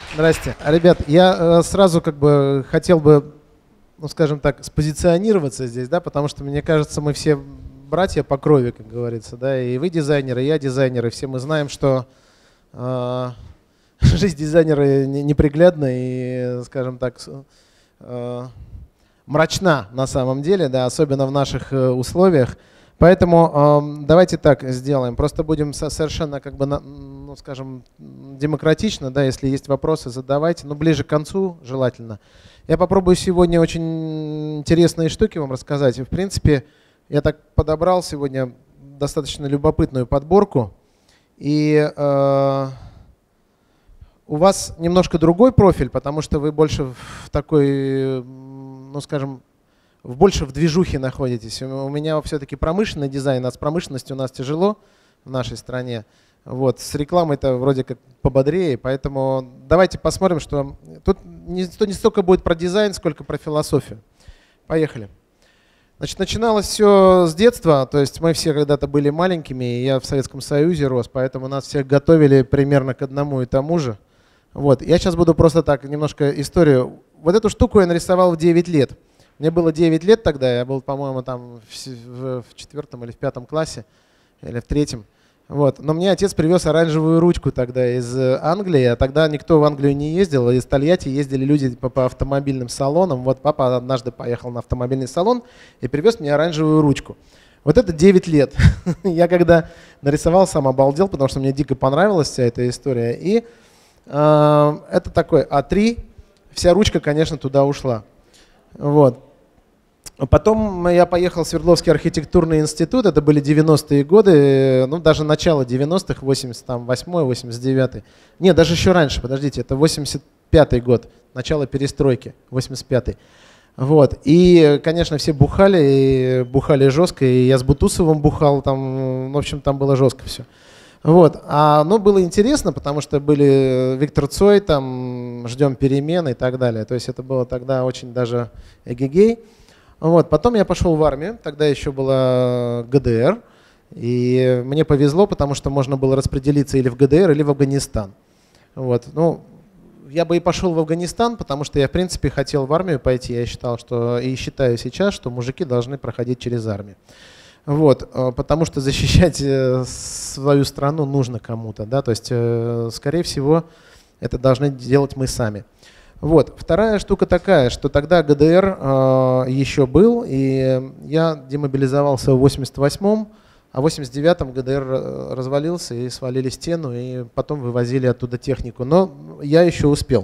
Здрасте. Ребят, я сразу как бы хотел бы, ну скажем так, спозиционироваться здесь, да, потому что мне кажется, мы все братья по крови, как говорится, да, и вы дизайнеры, и я дизайнер, и все мы знаем, что жизнь дизайнера неприглядна и, скажем так, мрачна на самом деле, да, особенно в наших условиях. Поэтому давайте так сделаем. Просто будем совершенно, как бы, ну, скажем, демократично, да, если есть вопросы, задавайте, но ближе к концу желательно. Я попробую сегодня очень интересные штуки вам рассказать. И, в принципе, я так подобрал сегодня достаточно любопытную подборку. И у вас немножко другой профиль, потому что вы больше в такой, ну, скажем, больше в движухе находитесь. У меня все-таки промышленный дизайн, а с промышленностью у нас тяжело в нашей стране. Вот. С рекламой-то вроде как пободрее, поэтому давайте посмотрим, что тут не столько будет про дизайн, сколько про философию. Поехали. Значит, начиналось все с детства, то есть мы все когда-то были маленькими, и я в Советском Союзе рос, поэтому нас всех готовили примерно к одному и тому же. Вот. Я сейчас буду просто так немножко историю. Вот эту штуку я нарисовал в 9 лет. Мне было 9 лет тогда, я был, по-моему, там в 4 или в 5 классе, или в 3. Вот. Но мне отец привез оранжевую ручку тогда из Англии, а тогда никто в Англию не ездил, из Тольятти ездили люди по автомобильным салонам. Вот папа однажды поехал на автомобильный салон и привез мне оранжевую ручку. Вот это 9 лет. Я когда нарисовал, сам обалдел, потому что мне дико понравилась вся эта история. И это такой А3, вся ручка, конечно, туда ушла. Вот. Потом я поехал в Свердловский архитектурный институт, это были 90-е годы, ну даже начало 90-х, 88-й, 89-й. Нет, даже еще раньше, подождите, это 85-й год, начало перестройки, 85-й. Вот. И, конечно, все бухали, и бухали жестко, и я с Бутусовым бухал, там, в общем, там было жестко все. Вот. Ну, было интересно, потому что были Виктор Цой, там, ждем перемен и так далее. То есть это было тогда очень даже эгегей. Вот. Потом я пошел в армию, тогда еще была ГДР, и мне повезло, потому что можно было распределиться или в ГДР, или в Афганистан. Вот. Ну, я бы и пошел в Афганистан, потому что я, в принципе, хотел в армию пойти. Я считал, что, и считаю сейчас, что мужики должны проходить через армию. Вот. Потому что защищать свою страну нужно кому-то. Да? То есть, скорее всего, это должны делать мы сами. Вот. Вторая штука такая, что тогда ГДР еще был, и я демобилизовался в 88-м, а в 89-м ГДР развалился и свалили стену, и потом вывозили оттуда технику. Но я еще успел.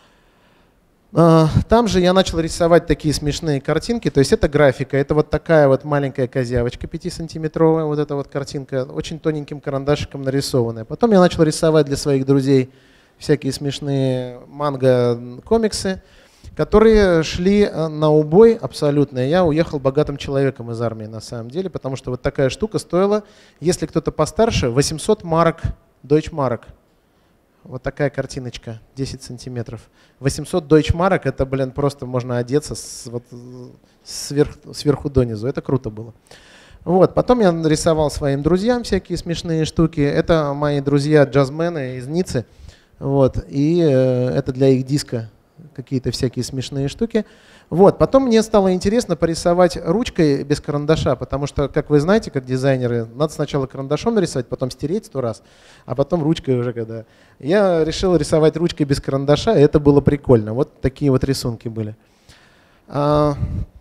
Там же я начал рисовать такие смешные картинки, то есть это графика, это вот такая вот маленькая козявочка 5-сантиметровая, вот эта вот картинка, очень тоненьким карандашиком нарисованная. Потом я начал рисовать для своих друзей всякие смешные манго-комиксы, которые шли на убой абсолютно. Я уехал богатым человеком из армии на самом деле, потому что вот такая штука стоила, если кто-то постарше, 800 марок, Deutschmark. Вот такая картиночка, 10 сантиметров. 800 Deutschmark, это, блин, просто можно одеться вот сверху донизу. Это круто было. Вот. Потом я нарисовал своим друзьям всякие смешные штуки. Это мои друзья-джазмены из Ниццы. Вот. И это для их диска какие-то всякие смешные штуки. Вот. Потом мне стало интересно порисовать ручкой без карандаша, потому что, как вы знаете, как дизайнеры, надо сначала карандашом нарисовать, потом стереть 100 раз, а потом ручкой уже когда. Я решил рисовать ручкой без карандаша, и это было прикольно. Вот такие вот рисунки были. В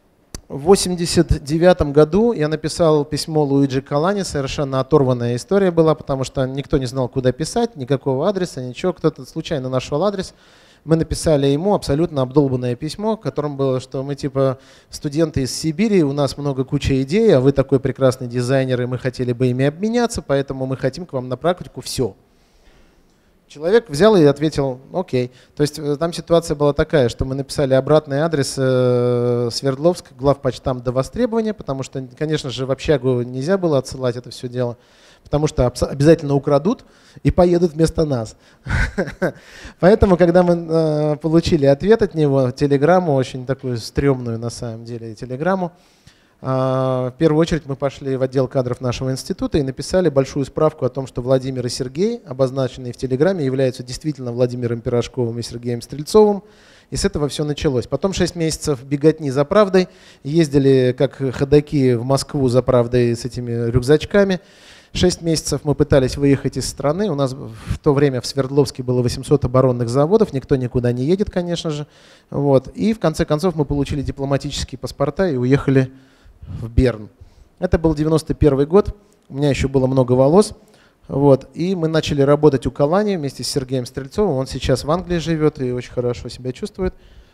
1989 году я написал письмо Луиджи Калани, совершенно оторванная история была, потому что никто не знал, куда писать, никакого адреса, ничего. Кто-то случайно нашел адрес. Мы написали ему абсолютно обдолбанное письмо, в котором было, что мы типа студенты из Сибири, у нас много куча идей, а вы такой прекрасный дизайнер, и мы хотели бы ими обменяться, поэтому мы хотим к вам на практику все. Человек взял и ответил, окей. То есть там ситуация была такая, что мы написали обратный адрес Свердловск, главпочтамт до востребования, потому что, конечно же, в общагу нельзя было отсылать это все дело, потому что обязательно украдут и поедут вместо нас. Поэтому, когда мы получили ответ от него, телеграмму, очень такую стрёмную на самом деле телеграмму, В первую очередь мы пошли в отдел кадров нашего института и написали большую справку о том, что Владимир и Сергей, обозначенные в Телеграме, являются действительно Владимиром Пирожковым и Сергеем Стрельцовым. И с этого все началось. Потом 6 месяцев беготни за правдой. Ездили как ходаки в Москву за правдой с этими рюкзачками. 6 месяцев мы пытались выехать из страны. У нас в то время в Свердловске было 800 оборонных заводов. Никто никуда не едет, конечно же. Вот. И в конце концов мы получили дипломатические паспорта и уехали в Берн. Это был 91 год. У меня еще было много волос. Вот. И мы начали работать у Калани вместе с Сергеем Стрельцовым. Он сейчас в Англии живет и очень хорошо себя чувствует.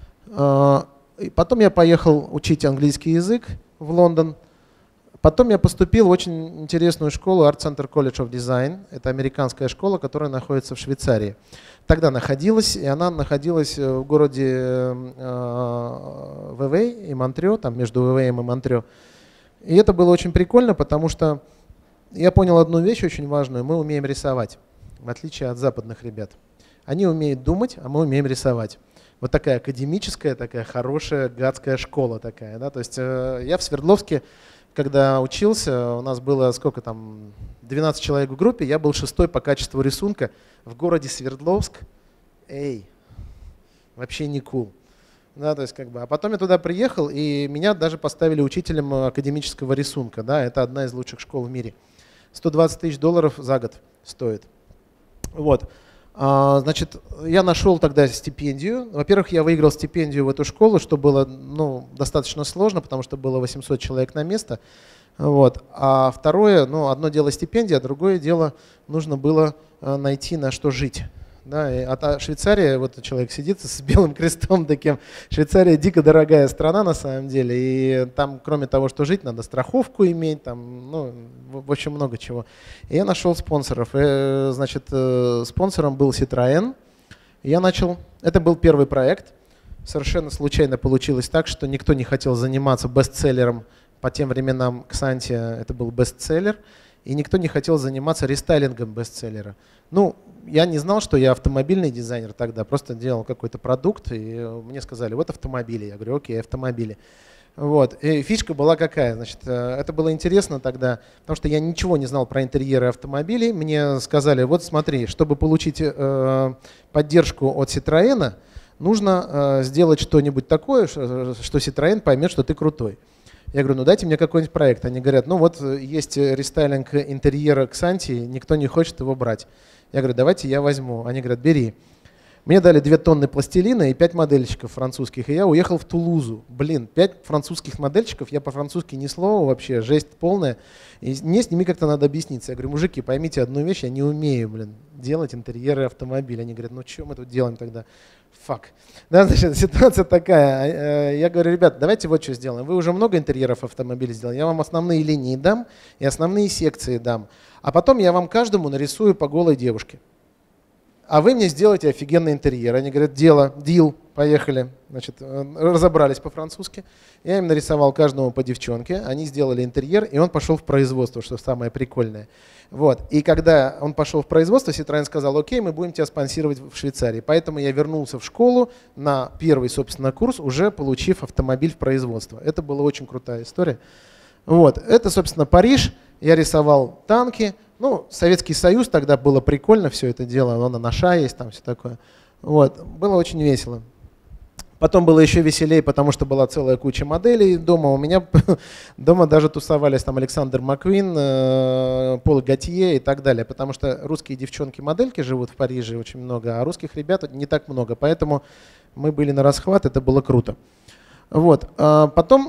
И потом я поехал учить английский язык в Лондон. Потом я поступил в очень интересную школу Art Center College of Design. Это американская школа, которая находится в Швейцарии. Тогда находилась, и она находилась в городе Вевей и Монтрео, там между Вевеем и Монтрео. И это было очень прикольно, потому что я понял одну вещь очень важную. Мы умеем рисовать, в отличие от западных ребят. Они умеют думать, а мы умеем рисовать. Вот такая академическая, такая хорошая, гадская школа такая. Да? То есть я в Свердловске, когда учился, у нас было сколько там, 12 человек в группе, я был 6-й по качеству рисунка в городе Свердловск. Эй, вообще не cool. Да, то есть как бы, а потом я туда приехал, и меня даже поставили учителем академического рисунка. Да, это одна из лучших школ в мире. $120 тысяч за год стоит. Вот. Значит, я нашел тогда стипендию. Во-первых, я выиграл стипендию в эту школу, что было достаточно сложно, потому что было 800 человек на место. Вот. А второе, одно дело стипендия, а другое дело нужно было найти на что жить. Да, а Швейцария, вот человек сидит с белым крестом таким. Швейцария дико дорогая страна на самом деле. И там, кроме того, что жить, надо страховку иметь, там, в общем, много чего. И я нашел спонсоров. И, значит, спонсором был Citroën. Я начал, это был первый проект. Совершенно случайно получилось так, что никто не хотел заниматься бестселлером. По тем временам Xantia это был бестселлер. И никто не хотел заниматься рестайлингом бестселлера. Я не знал, что я автомобильный дизайнер тогда, просто делал какой-то продукт, и мне сказали, вот автомобили. Я говорю, окей, автомобили. Вот. И фишка была какая? Значит, это было интересно тогда, потому что я ничего не знал про интерьеры автомобилей. Мне сказали, вот смотри, чтобы получить поддержку от Citroën, нужно сделать что-нибудь такое, что Citroën поймет, что ты крутой. Я говорю, дайте мне какой-нибудь проект. Они говорят, есть рестайлинг интерьера Xantia, никто не хочет его брать. Я говорю, давайте я возьму. Они говорят, бери. Мне дали 2 тонны пластилина и 5 модельчиков французских, и я уехал в Тулузу. 5 французских модельчиков, я по-французски ни слова вообще, жесть полная. И мне с ними как-то надо объясниться. Я говорю, мужики, поймите одну вещь, я не умею, делать интерьеры автомобиля. Они говорят, что мы тут делаем тогда? Фак. Да, значит, ситуация такая. Я говорю, ребят, давайте вот что сделаем. Вы уже много интерьеров автомобиля сделали. Я вам основные линии дам и основные секции дам. А потом я вам каждому нарисую по голой девушке. А вы мне сделаете офигенный интерьер. Они говорят, дил, поехали. Значит, разобрались по-французски. Я им нарисовал каждому по девчонке. Они сделали интерьер, и он пошел в производство, что самое прикольное. Вот. И когда он пошел в производство, Citroën сказал, окей, мы будем тебя спонсировать в Швейцарии. Поэтому я вернулся в школу на первый, собственно, курс, уже получив автомобиль в производство. Это была очень крутая история. Вот. Это, собственно, Париж. Я рисовал танки. Советский Союз, тогда было прикольно все это дело. Вон Наша есть, там все такое. Вот. Было очень весело. Потом было еще веселее, потому что была целая куча моделей дома. У меня дома даже тусовались там Александр Маквин, Пол Готье и так далее. Потому что русские девчонки-модельки живут в Париже очень много, а русских ребят не так много. Поэтому мы были на расхват, это было круто. Вот. Потом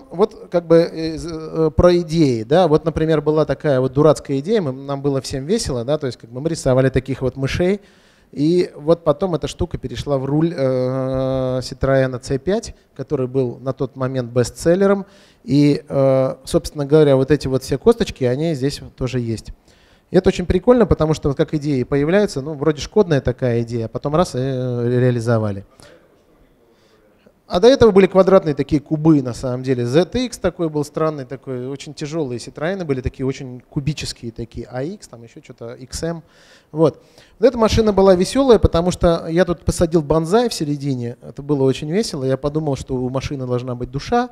про идеи. Да? Вот, например, была такая вот дурацкая идея, нам было всем весело, да? То есть мы рисовали таких вот мышей. И вот потом эта штука перешла в руль Citroën C5, который был на тот момент бестселлером. И, собственно говоря, вот эти вот все косточки, они здесь тоже есть. И это очень прикольно, потому что как идеи появляются, вроде шкодная такая идея, а потом раз и реализовали. А до этого были квадратные такие кубы, на самом деле. ZX такой был странный, такой, очень тяжелые. Citroën были такие очень кубические такие. AX, там еще что-то, XM. Вот эта машина была веселая, потому что я тут посадил бонсай в середине. Это было очень весело. Я подумал, что у машины должна быть душа.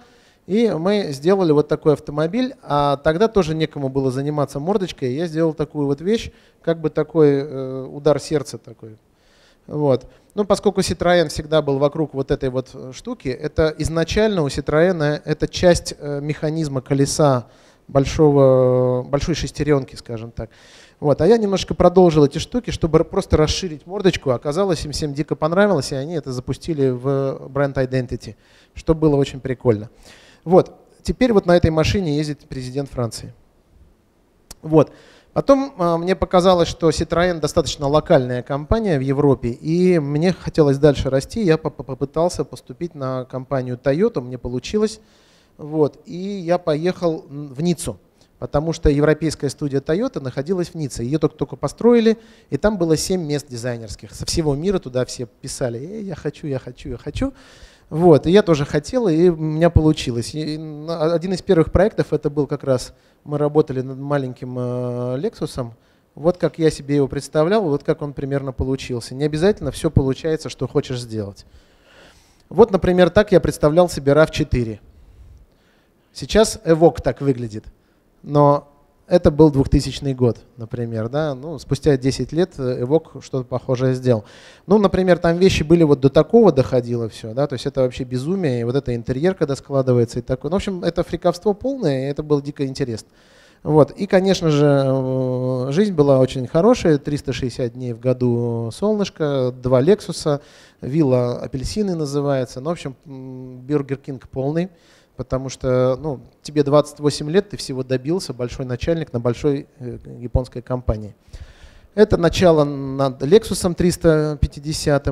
И мы сделали вот такой автомобиль, а тогда тоже некому было заниматься мордочкой. Я сделал такую вот вещь, как бы такой удар сердца такой. Вот. Ну, поскольку Citroën всегда был вокруг вот этой вот штуки, это изначально у Citroën это часть механизма колеса большой шестеренки, скажем так. Вот. А я немножко продолжил эти штуки, чтобы просто расширить мордочку. Оказалось, им всем дико понравилось, и они это запустили в бренд Identity, что было очень прикольно. Вот. Теперь вот на этой машине ездит президент Франции. Вот. Потом мне показалось, что Citroën достаточно локальная компания в Европе, и мне хотелось дальше расти. Я попытался поступить на компанию Toyota, мне получилось. Вот, и я поехал в Ниццу, потому что европейская студия Toyota находилась в Ницце. Ее только построили, и там было 7 мест дизайнерских. Со всего мира туда все писали: я хочу, я хочу, я хочу. Вот, и я тоже хотел, и у меня получилось. И один из первых проектов это был как раз, мы работали над маленьким Lexus. Вот как я себе его представлял, вот как он примерно получился. Не обязательно все получается, что хочешь сделать. Вот, например, так я представлял себе RAV4. Сейчас Evoque так выглядит, но это был 2000 год, например. Да? Ну, спустя 10 лет Evoque что-то похожее сделал. Ну, например, там вещи были вот до такого доходило все, да? То есть это вообще безумие, и вот это интерьер, когда складывается и такое. Ну, в общем, это фриковство полное, и это было дико интересно. Вот. И, конечно же, жизнь была очень хорошая, 360 дней в году солнышко, 2 Lexus, вилла апельсины называется. Ну, в общем, Burger King полный. Потому что ну, тебе 28 лет, ты всего добился, большой начальник на большой японской компании. Это начало над Lexus 350.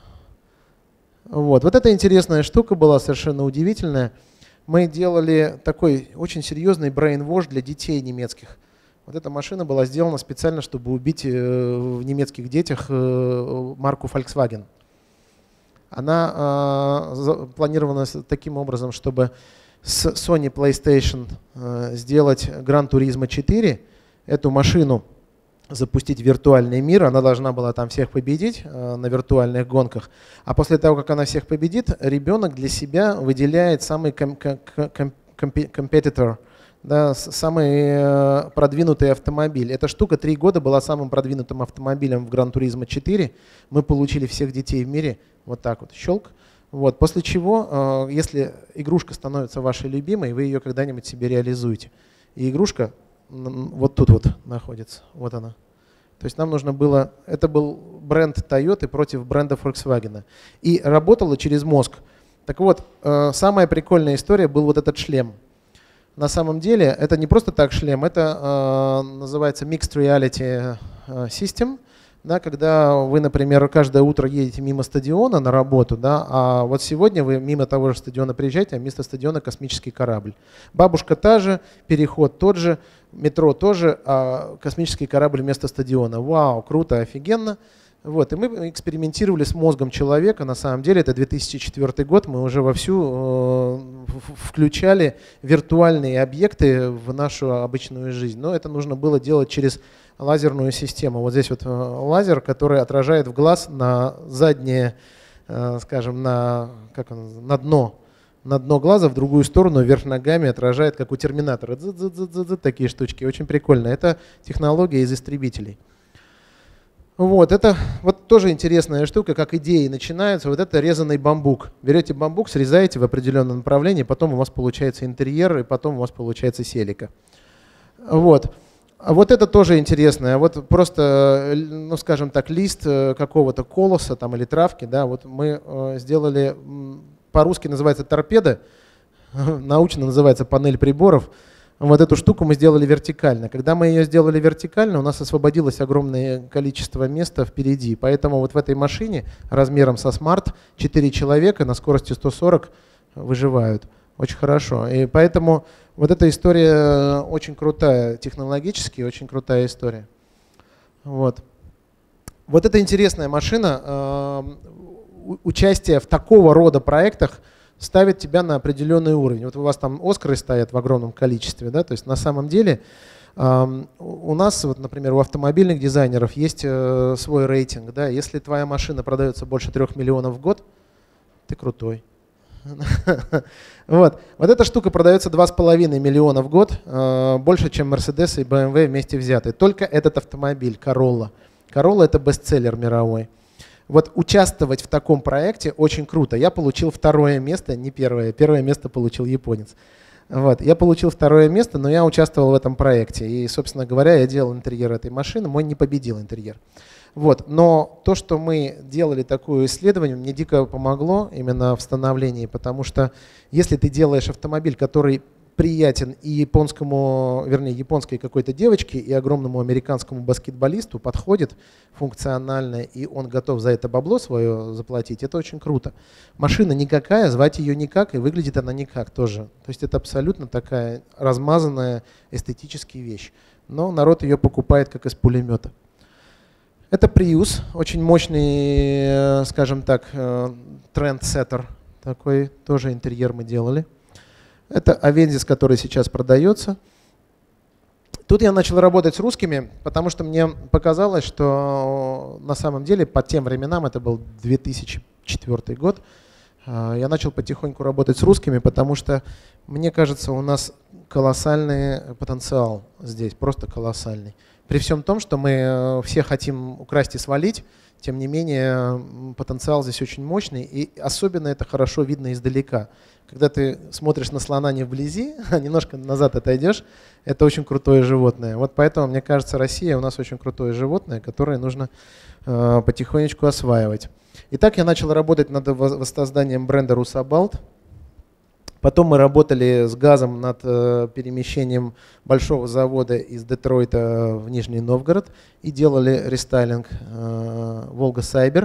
Вот эта интересная штука была, совершенно удивительная. Мы делали такой очень серьезный brainwash для детей немецких. Вот эта машина была сделана специально, чтобы убить в немецких детях марку Volkswagen. Она планирована таким образом, чтобы с Sony PlayStation сделать Gran Turismo 4, эту машину запустить в виртуальный мир. Она должна была там всех победить на виртуальных гонках. А после того, как она всех победит, ребенок для себя выделяет самый competitor, да, самый продвинутый автомобиль. Эта штука 3 года была самым продвинутым автомобилем в Gran Turismo 4. Мы получили всех детей в мире. Вот так вот, щелк. Вот. После чего, если игрушка становится вашей любимой, вы ее когда-нибудь себе реализуете. И игрушка вот тут вот находится, вот она. То есть нам нужно было, это был бренд Toyota против бренда Volkswagen. И работало через мозг. Так вот, самая прикольная история был вот этот шлем. На самом деле это не просто так шлем, это называется Mixed Reality System. Да, когда вы, например, каждое утро едете мимо стадиона на работу, да, а вот сегодня вы мимо того же стадиона приезжаете, а вместо стадиона космический корабль. Бабушка та же, переход тот же, метро тоже, а космический корабль вместо стадиона. Вау, круто, офигенно. Вот, и мы экспериментировали с мозгом человека. На самом деле это 2004 год, мы уже вовсю включали виртуальные объекты в нашу обычную жизнь. Но это нужно было делать через лазерную систему. Вот здесь вот лазер, который отражает в глаз на заднее, скажем, на дно глаза, в другую сторону, вверх ногами отражает, как у терминатора. Такие штучки, очень прикольно. Это технология из истребителей. Вот, это вот тоже интересная штука, как идеи начинаются. Вот это резаный бамбук. Берете бамбук, срезаете в определенном направлении, потом у вас получается интерьер, и потом у вас получается селика. Вот. А вот это тоже интересно. Вот просто, ну скажем так, лист какого-то колоса там, или травки, да, вот мы сделали, по-русски называется торпеда, научно называется панель приборов. Вот эту штуку мы сделали вертикально. Когда мы ее сделали вертикально, у нас освободилось огромное количество места впереди. Поэтому вот в этой машине размером со смарт 4 человека на скорости 140 выживают. Очень хорошо. И поэтому вот эта история очень крутая, технологически очень крутая история. Вот эта интересная машина, участие в такого рода проектах ставит тебя на определенный уровень. Вот у вас там Оскары стоят в огромном количестве, да, то есть на самом деле у нас, вот, например, у автомобильных дизайнеров есть свой рейтинг, да, если твоя машина продается больше 3 миллионов в год, ты крутой. Вот эта штука продается 2,5 миллиона в год, больше, чем Mercedes и BMW вместе взятые. Только этот автомобиль, Corolla. Corolla — это бестселлер мировой. Вот участвовать в таком проекте очень круто. Я получил второе место, не первое. Первое место получил японец. Вот. Я получил второе место, но я участвовал в этом проекте. И, собственно говоря, я делал интерьер этой машины. Мой не победил интерьер. Вот. Но то, что мы делали такое исследование, мне дико помогло именно в становлении, потому что если ты делаешь автомобиль, который приятен и японскому, вернее, японской какой-то девочке и огромному американскому баскетболисту, подходит функционально, и он готов за это бабло свое заплатить, это очень круто. Машина никакая, звать ее никак, и выглядит она никак тоже. То есть это абсолютно такая размазанная эстетическая вещь. Но народ ее покупает как из пулемета. Это Prius, очень мощный, скажем так, трендсеттер. Такой тоже интерьер мы делали. Это Avensis, который сейчас продается. Тут я начал работать с русскими, потому что мне показалось, что на самом деле по тем временам, это был 2004 год, я начал потихоньку работать с русскими, потому что, мне кажется, у нас колоссальный потенциал здесь, просто колоссальный. При всем том, что мы все хотим украсть и свалить, тем не менее потенциал здесь очень мощный, и особенно это хорошо видно издалека. Когда ты смотришь на слона не вблизи, а немножко назад отойдешь, это очень крутое животное. Вот поэтому, мне кажется, Россия у нас очень крутое животное, которое нужно потихонечку осваивать. Итак, я начал работать над воссозданием бренда Русабалт. Потом мы работали с газом над перемещением большого завода из Детройта в Нижний Новгород и делали рестайлинг Волга Сайбер.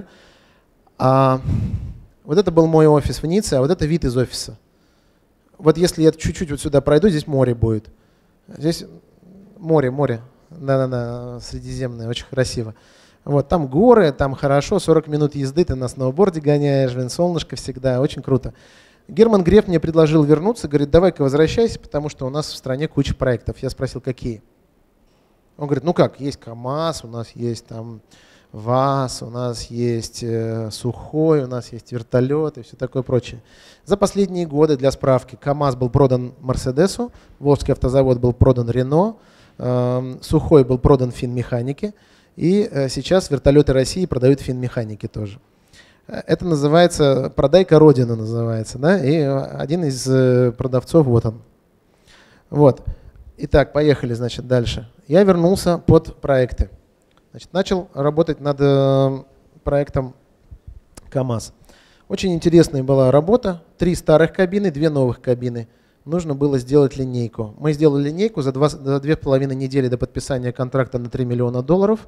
Вот это был мой офис в Ницце, а вот это вид из офиса. Вот если я чуть-чуть вот сюда пройду, здесь море будет. Здесь море. Да-да-да, Средиземное, очень красиво. Вот, там горы, там хорошо, 40 минут езды, ты на сноуборде гоняешь, солнышко всегда, очень круто. Герман Греф мне предложил вернуться, говорит, давай-ка возвращайся, потому что у нас в стране куча проектов. Я спросил, какие? Он говорит, ну как, есть КАМАЗ, у нас есть там ВАЗ, у нас есть Сухой, у нас есть вертолет и все такое прочее. За последние годы, для справки, КАМАЗ был продан Мерседесу, Волжский автозавод был продан Рено, Сухой был продан Финмеханике, и сейчас вертолеты России продают Финмеханике тоже. Это называется «Продай-ка Родину» называется, да, и один из продавцов, вот он. Вот. Итак, поехали, значит, дальше. Я вернулся под проекты. Значит, начал работать над проектом КАМАЗ. Очень интересная была работа. 3 старых кабины, 2 новых кабины. Нужно было сделать линейку. Мы сделали линейку за 2,5 недели до подписания контракта на $3 миллиона.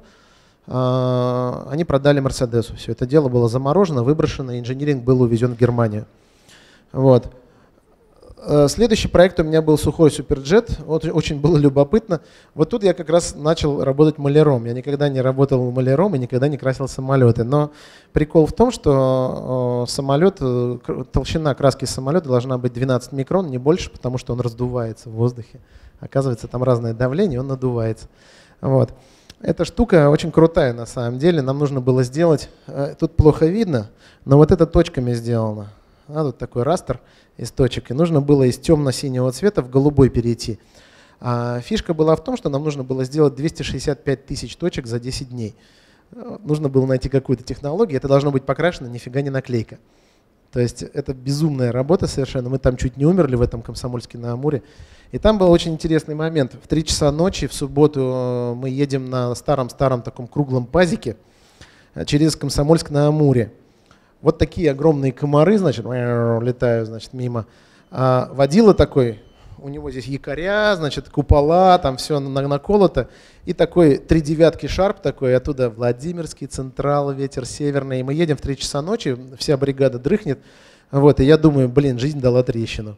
Они продали Мерседесу. Все это дело было заморожено, выброшено, инжиниринг был увезен в Германию. Вот. Следующий проект у меня был Сухой Суперджет. Вот, очень было любопытно. Вот тут я как раз начал работать маляром. Я никогда не работал маляром и никогда не красил самолеты. Но прикол в том, что толщина краски самолета должна быть 12 микрон, не больше, потому что он раздувается в воздухе. Оказывается, там разное давление, он надувается. Вот. Эта штука очень крутая на самом деле. Нам нужно было сделать, тут плохо видно, но вот это точками сделано. Тут такой растер из точек. И нужно было из темно-синего цвета в голубой перейти. Фишка была в том, что нам нужно было сделать 265 тысяч точек за 10 дней. Нужно было найти какую-то технологию. Это должно быть покрашено, нифига не наклейка. То есть это безумная работа совершенно. Мы там чуть не умерли в этом Комсомольске-на-Амуре. И там был очень интересный момент. В 3 часа ночи в субботу мы едем на старом-старом таком круглом пазике через Комсомольск-на-Амуре. Вот такие огромные комары, значит, летают, значит, мимо. А водила такой, у него здесь якоря, значит, купола, там все наколото. И такой 3 девятки шарп такой, оттуда Владимирский, Централ, ветер северный. И мы едем в 3 часа ночи, вся бригада дрыхнет. Вот, и я думаю, блин, жизнь дала трещину.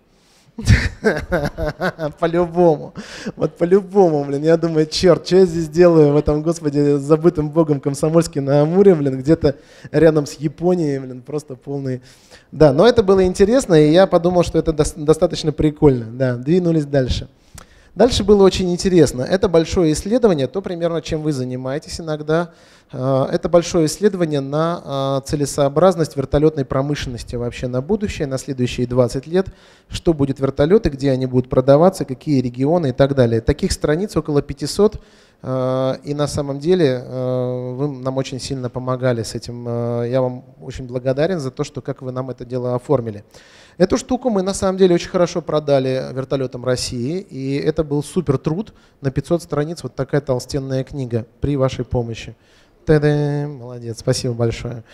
По-любому. Вот по-любому, блин. Я думаю, черт, что я здесь делаю в этом, господи, забытым богом Комсомольске-на-Амуре, блин, где-то рядом с Японией, блин, просто полный. Да, но это было интересно, и я подумал, что это достаточно прикольно. Да, двинулись дальше. Дальше было очень интересно. Это большое исследование, то примерно, чем вы занимаетесь иногда. Это большое исследование на целесообразность вертолетной промышленности вообще на будущее, на следующие 20 лет. Что будет вертолеты, где они будут продаваться, какие регионы и так далее. Таких страниц около 500. И на самом деле вы нам очень сильно помогали с этим. Я вам очень благодарен за то, что как вы нам это дело оформили. Эту штуку мы на самом деле очень хорошо продали вертолетам России. И это был супер труд. На 500 страниц вот такая толстенная книга при вашей помощи. Та-дам! Молодец, спасибо большое.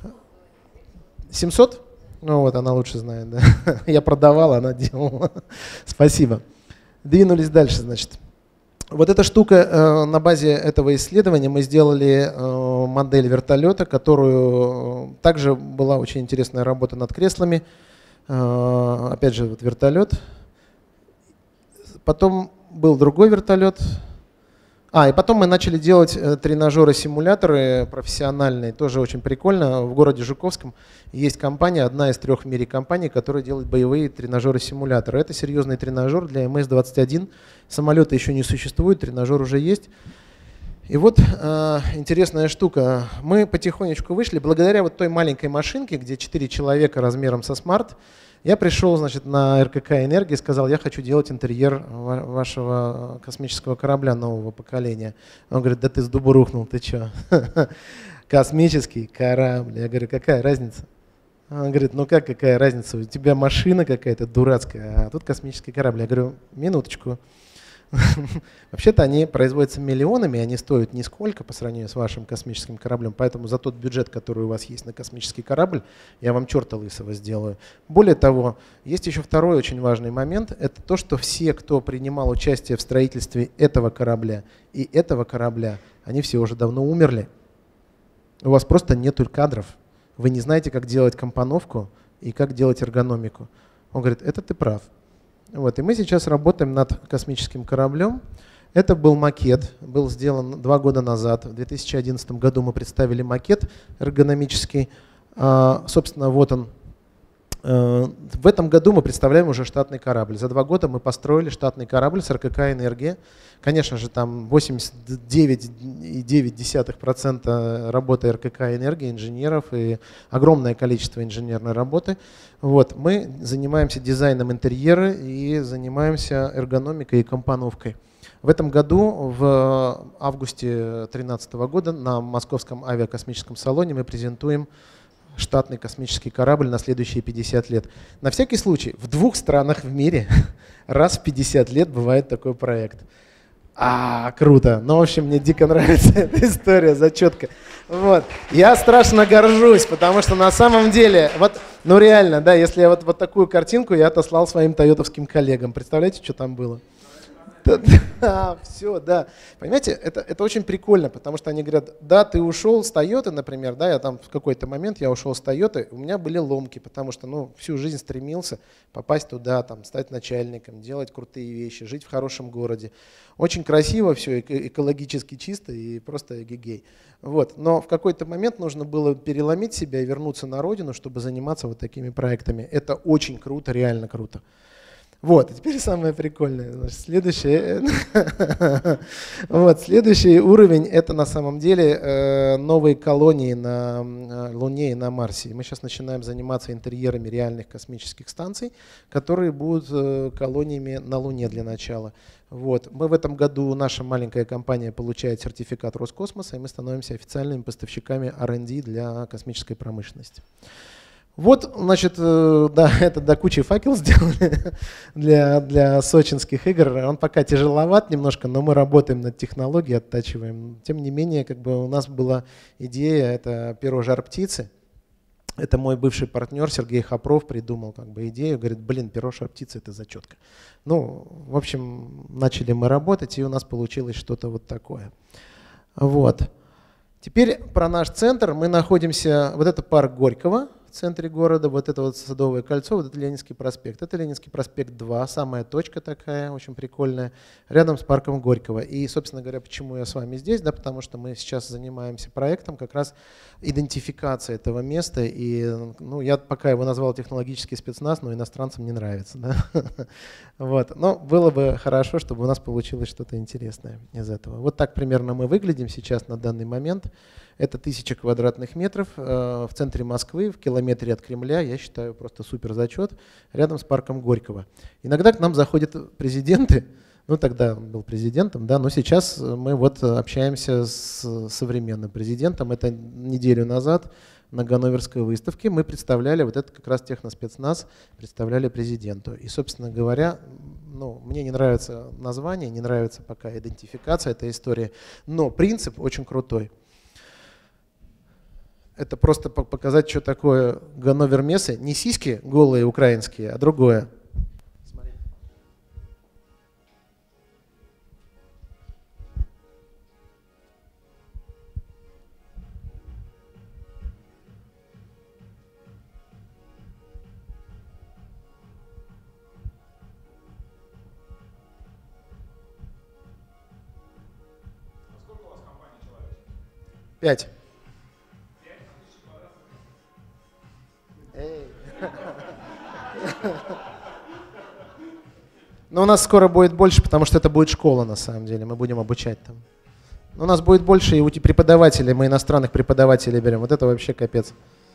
700? Ну вот, она лучше знает, да. Я продавал, она делала. Спасибо. Двинулись дальше, значит. Вот эта штука, на базе этого исследования мы сделали модель вертолета, которую также была очень интересная работа над креслами. Опять же, вот вертолет. Потом был другой вертолет. И потом мы начали делать тренажеры-симуляторы профессиональные, тоже очень прикольно. В городе Жуковском есть компания, одна из 3 в мире компаний, которая делает боевые тренажеры-симуляторы. Это серьезный тренажер для МС-21. Самолета еще не существует, тренажер уже есть. И вот интересная штука. Мы потихонечку вышли, благодаря вот той маленькой машинке, где 4 человека размером со смарт. Я пришел, значит, на РКК «Энергия» и сказал, я хочу делать интерьер вашего космического корабля нового поколения. Он говорит, да ты с дуба рухнул, ты че? Космический корабль. Я говорю, какая разница? Он говорит, ну как какая разница? У тебя машина какая-то дурацкая, а тут космический корабль. Я говорю, минуточку. Вообще-то они производятся миллионами, они стоят нисколько по сравнению с вашим космическим кораблем, поэтому за тот бюджет, который у вас есть на космический корабль, я вам черта лысого сделаю. Более того, есть еще второй очень важный момент, это то, что все, кто принимал участие в строительстве этого корабля и этого корабля, они все уже давно умерли. У вас просто нету кадров, вы не знаете, как делать компоновку и как делать эргономику. Он говорит, это ты прав. Вот, и мы сейчас работаем над космическим кораблем. Это был макет, был сделан 2 года назад. В 2011 году мы представили макет эргономический. Собственно, вот он. В этом году мы представляем уже штатный корабль. За 2 года мы построили штатный корабль с РКК «Энергия». Конечно же, там 89,9% работы РКК «Энергия», инженеров и огромное количество инженерной работы. Вот. Мы занимаемся дизайном интерьера и занимаемся эргономикой и компоновкой. В этом году, в августе 2013 года, на Московском авиакосмическом салоне мы презентуем штатный космический корабль на следующие 50 лет. На всякий случай, в 2 странах в мире раз в 50 лет бывает такой проект. Круто. Ну, в общем, мне дико нравится эта история, зачетка. Вот. Я страшно горжусь, потому что на самом деле, вот, ну реально, да, если я вот такую картинку я отослал своим тойотовским коллегам. Представляете, что там было? Все, да. Понимаете, это очень прикольно, потому что они говорят, да, ты ушел с Тойоты, например, да, я там в какой-то момент я ушел с Тойоты, у меня были ломки, потому что, ну, всю жизнь стремился попасть туда, там, стать начальником, делать крутые вещи, жить в хорошем городе. Очень красиво все, экологически чисто и просто эгегей. Вот. Но в какой-то момент нужно было переломить себя и вернуться на родину, чтобы заниматься вот такими проектами. Это очень круто, реально круто. Вот, и теперь самое прикольное. Значит, следующий уровень – это на самом деле новые колонии на Луне и на Марсе. И мы сейчас начинаем заниматься интерьерами реальных космических станций, которые будут колониями на Луне для начала. Вот. Мы в этом году, наша маленькая компания получает сертификат Роскосмоса, и мы становимся официальными поставщиками R&D для космической промышленности. Вот, значит, да, это до кучи факел сделали для сочинских игр. Он пока тяжеловат немножко, но мы работаем над технологией, оттачиваем. Тем не менее, как бы у нас была идея, это перо «Жар-птицы». Это мой бывший партнер Сергей Хопров придумал как бы идею, говорит, блин, перо «Жар-птицы» — это зачетка. Ну, в общем, начали мы работать, и у нас получилось что-то вот такое. Вот. Теперь про наш центр. Мы находимся, вот это парк Горького, центре города, вот это вот Садовое кольцо, вот это Ленинский проспект. Это Ленинский проспект 2, самая точка такая, очень прикольная, рядом с парком Горького. И, собственно говоря, почему я с вами здесь, да, потому что мы сейчас занимаемся проектом как раз идентификации этого места. И ну, я пока его назвал технологический спецназ, но иностранцам не нравится. Да? Вот. Но было бы хорошо, чтобы у нас получилось что-то интересное из этого. Вот так примерно мы выглядим сейчас на данный момент. Это 1000 квадратных метров в центре Москвы, в километре от Кремля. Я считаю, просто супер зачет, рядом с парком Горького. Иногда к нам заходят президенты, ну тогда он был президентом, да, но сейчас мы вот общаемся с современным президентом. Это неделю назад на Ганноверской выставке мы представляли, вот это как раз техноспецназ, представляли президенту. И, собственно говоря, ну, мне не нравится название, не нравится пока идентификация этой истории, но принцип очень крутой. Это просто показать, что такое Ганновер Мессы. Не сиськи голые украинские, а другое. Смотри. А сколько у вас компаний человек? 5. Но у нас скоро будет больше, потому что это будет школа на самом деле. Мы будем обучать там. Но у нас будет больше и у преподавателей, мы иностранных преподавателей берем. Вот это вообще капец.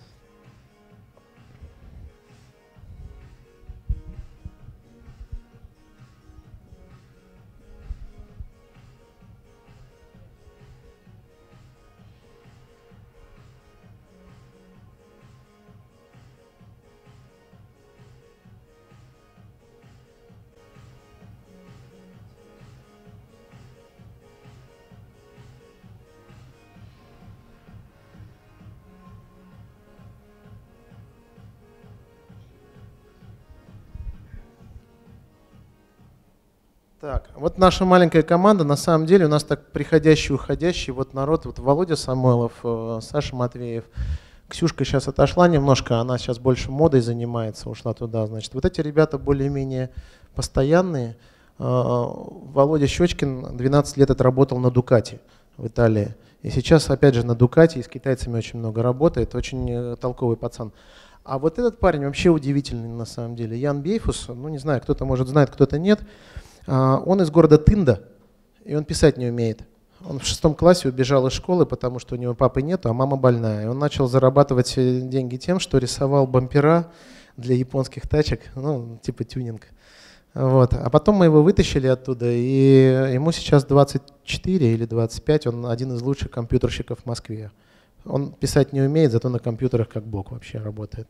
Так, вот наша маленькая команда, на самом деле у нас так приходящий, уходящий вот народ, вот Володя Самойлов, Саша Матвеев, Ксюшка сейчас отошла немножко, она сейчас больше модой занимается, ушла туда, значит. Вот эти ребята более-менее постоянные. Володя Щечкин 12 лет отработал на Дукати в Италии. И сейчас опять же на Дукати, и с китайцами очень много работает, очень толковый пацан. А вот этот парень вообще удивительный на самом деле, Ян Бейфус, ну не знаю, кто-то может знает, кто-то нет. Он из города Тында, и он писать не умеет. Он в 6 классе убежал из школы, потому что у него папы нету, а мама больная. И он начал зарабатывать деньги тем, что рисовал бампера для японских тачек, ну, типа тюнинг. Вот. А потом мы его вытащили оттуда, и ему сейчас 24 или 25, он один из лучших компьютерщиков в Москве. Он писать не умеет, зато на компьютерах как бог вообще работает.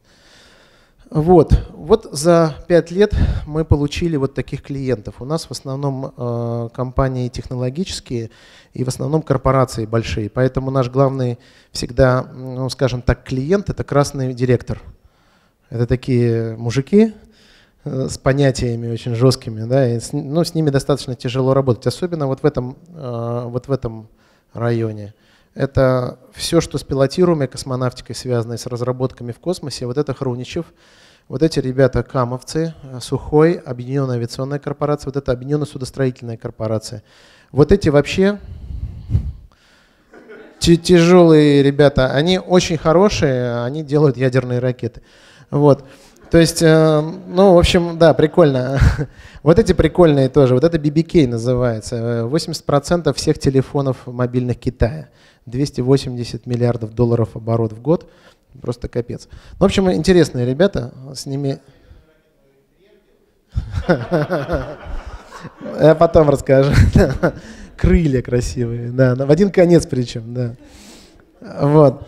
Вот за 5 лет мы получили вот таких клиентов. У нас в основном компании технологические и в основном корпорации большие. Поэтому наш главный всегда, ну, скажем так, клиент – это красный директор. Это такие мужики с понятиями очень жесткими, да, и с ними достаточно тяжело работать, особенно вот в этом районе. Это все, что с пилотируемой космонавтикой связано, с разработками в космосе. Вот это Хруничев, вот эти ребята камовцы, Сухой, Объединенная авиационная корпорация, вот это Объединенная судостроительная корпорация. Вот эти вообще тяжелые ребята, они очень хорошие, они делают ядерные ракеты. Вот. То есть, ну, в общем, да, прикольно. Вот эти прикольные тоже. Вот это BBK называется. 80% всех телефонов мобильных Китая. 280 миллиардов долларов оборот в год. Просто капец. В общем, интересные ребята. С ними... Я потом расскажу. Крылья красивые. Да, в один конец причем, да. Вот.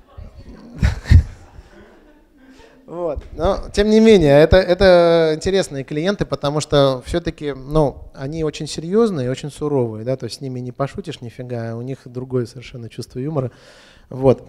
Вот. Но, тем не менее, это интересные клиенты, потому что все-таки, ну, они очень серьезные и очень суровые, да, то есть с ними не пошутишь нифига, у них другое совершенно чувство юмора. Вот.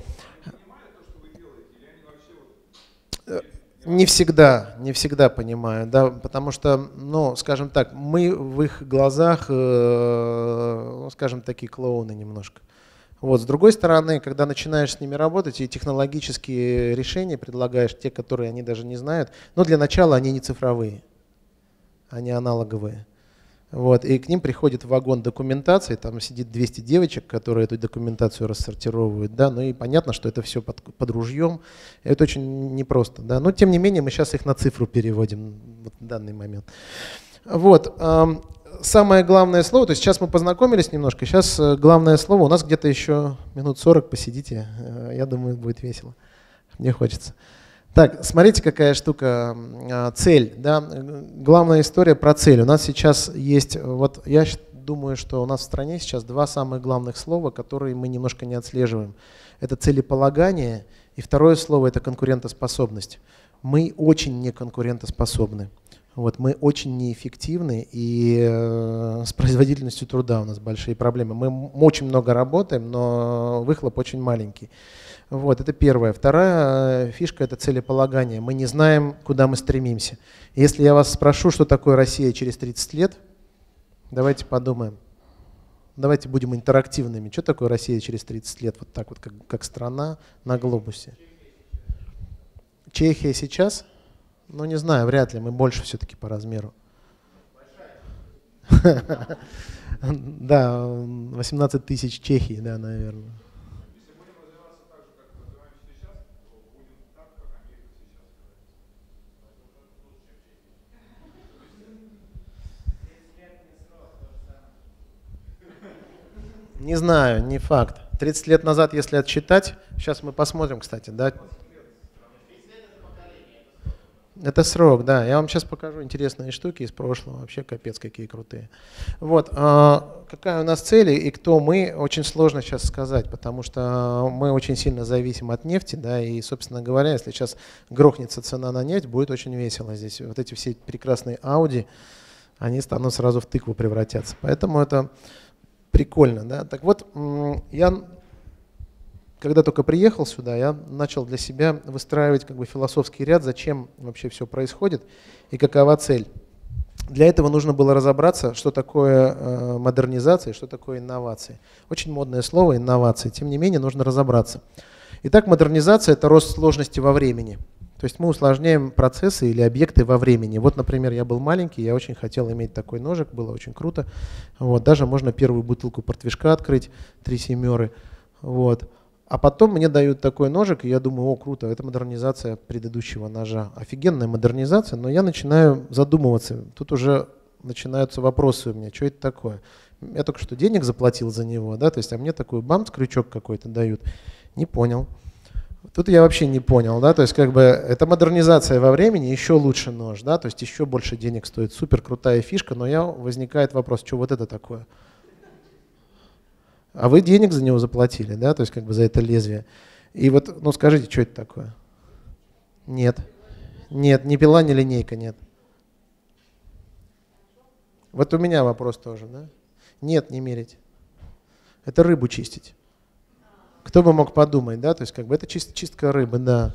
Не всегда понимаю, да, потому что, ну, скажем так, мы в их глазах, ну, скажем, такие клоуны немножко. Вот. С другой стороны, когда начинаешь с ними работать и технологические решения предлагаешь, те, которые они даже не знают, но для начала они не цифровые, они аналоговые. Вот. И к ним приходит вагон документации, там сидит 200 девочек, которые эту документацию рассортировывают, да, ну и понятно, что это все под ружьем, это очень непросто, да, но тем не менее мы сейчас их на цифру переводим вот в данный момент. Вот. Самое главное слово, то есть сейчас мы познакомились немножко, сейчас главное слово, у нас где-то еще минут 40 посидите, я думаю, будет весело, мне хочется. Так, смотрите, какая штука, цель, да, главная история про цель. У нас сейчас есть, вот я думаю, что у нас в стране сейчас два самых главных слова, которые мы немножко не отслеживаем. Это целеполагание, и второе слово это конкурентоспособность. Мы очень неконкурентоспособны. Вот, мы очень неэффективны, и с производительностью труда у нас большие проблемы. Мы очень много работаем, но выхлоп очень маленький. Вот, это первое. Вторая фишка – это целеполагание. Мы не знаем, куда мы стремимся. Если я вас спрошу, что такое Россия через 30 лет, давайте подумаем. Давайте будем интерактивными. Что такое Россия через 30 лет, вот так вот, как страна на глобусе? Чехия сейчас? Ну, не знаю, вряд ли, мы больше все-таки по размеру. Да, 18 тысяч Чехии, да, наверное. Не знаю, не факт. 30 лет назад, если отсчитать, сейчас мы посмотрим, кстати, да. Это срок, да. Я вам сейчас покажу интересные штуки из прошлого. Вообще капец, какие крутые. Вот. Какая у нас цель и кто мы, очень сложно сейчас сказать, потому что мы очень сильно зависим от нефти, да, и, собственно говоря, если сейчас грохнется цена на нефть, будет очень весело здесь. Вот эти все прекрасные Audi, они станут сразу в тыкву превратятся. Поэтому это прикольно, да. Так вот, я... Когда только приехал сюда, я начал для себя выстраивать как бы философский ряд, зачем вообще все происходит и какова цель. Для этого нужно было разобраться, что такое модернизация, что такое инновации. Очень модное слово инновации, тем не менее нужно разобраться. Итак, модернизация – это рост сложности во времени. То есть мы усложняем процессы или объекты во времени. Вот, например, я был маленький, я очень хотел иметь такой ножик, было очень круто. Вот, даже можно первую бутылку портвишка открыть, 3 семеры. Вот. А потом мне дают такой ножик, и я думаю, о, круто, это модернизация предыдущего ножа. Офигенная модернизация, но я начинаю задумываться. Тут уже начинаются вопросы у меня, что это такое. Я только что денег заплатил за него, да, то есть, а мне такой бамс-крючок какой-то дают. Не понял. Тут я вообще не понял, да, то есть, как бы, это модернизация во времени, еще лучше нож, да, то есть, еще больше денег стоит, супер крутая фишка, но возникает вопрос, что вот это такое? А вы денег за него заплатили, да, то есть как бы за это лезвие. И вот, ну скажите, что это такое? Нет. Нет, ни пила, ни линейка, нет. Вот у меня вопрос тоже, да? Нет, не мерить. Это рыбу чистить. Кто бы мог подумать, да, то есть как бы это чистка рыбы, да.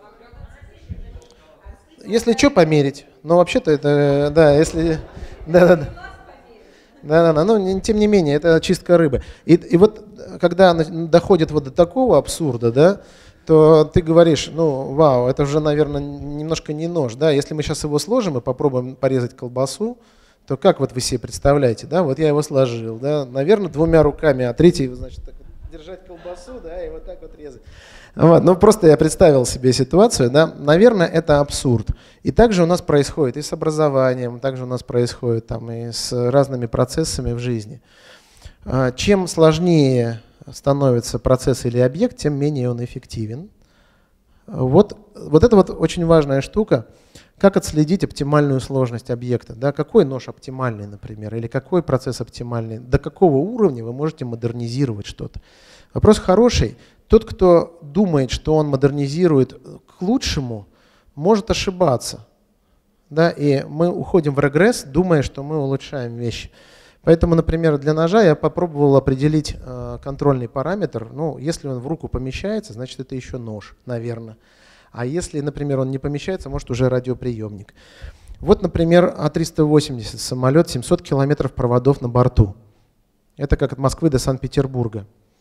Если что, померить. Но вообще-то это, да, если... Да-да-да. Да, но тем не менее, это чистка рыбы. И вот когда доходит вот до такого абсурда, да, то ты говоришь, ну, вау, это уже, наверное, немножко не нож, да, если мы сейчас его сложим и попробуем порезать колбасу, то как вот вы себе представляете, да, вот я его сложил, да, наверное, 2 руками, а третий, значит, так вот держать колбасу, да, и вот так вот резать. Вот, ну, просто я представил себе ситуацию, да, наверное, это абсурд. И также у нас происходит и с образованием, также у нас происходит там и с разными процессами в жизни. Чем сложнее становится процесс или объект, тем менее он эффективен. Вот это вот очень важная штука. Как отследить оптимальную сложность объекта? Да? Какой нож оптимальный, например, или какой процесс оптимальный? До какого уровня вы можете модернизировать что-то? Вопрос хороший. Тот, кто думает, что он модернизирует к лучшему, может ошибаться. Да? И мы уходим в регресс, думая, что мы улучшаем вещи. Поэтому, например, для ножа я попробовал определить контрольный параметр. Ну, если он в руку помещается, значит это еще нож, наверное. А если, например, он не помещается, может уже радиоприемник. Вот, например, А380 самолет, 700 километров проводов на борту. Это как от Москвы до Санкт-Петербурга.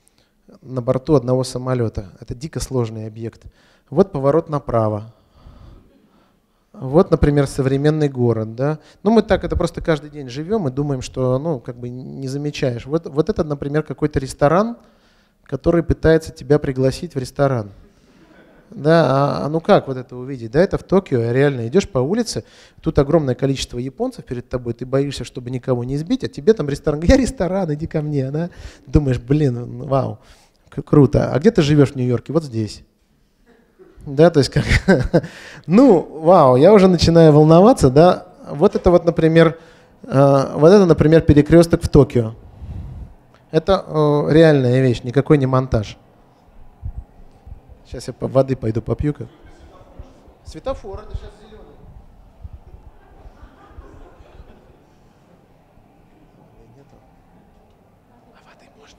на борту одного самолета. Это дико сложный объект. Вот поворот направо. Вот, например, современный город. Да? Ну, мы так это просто каждый день живем и думаем, что ну, как бы не замечаешь. Вот это, например, какой-то ресторан, который пытается тебя пригласить в ресторан. Да, ну как вот это увидеть? Да, это в Токио, реально идешь по улице, тут огромное количество японцев перед тобой, ты боишься, чтобы никого не сбить, а тебе там ресторан, я ресторан, иди ко мне, да? Думаешь, блин, вау, круто. А где ты живешь в Нью-Йорке? Вот здесь. Да, то есть как, ну, вау, я уже начинаю волноваться, да. Вот это вот, например, перекресток в Токио. Это реальная вещь, никакой не монтаж. Сейчас я воды пойду попью-ка. Светофор, это сейчас зеленый. Нету. А воды можно.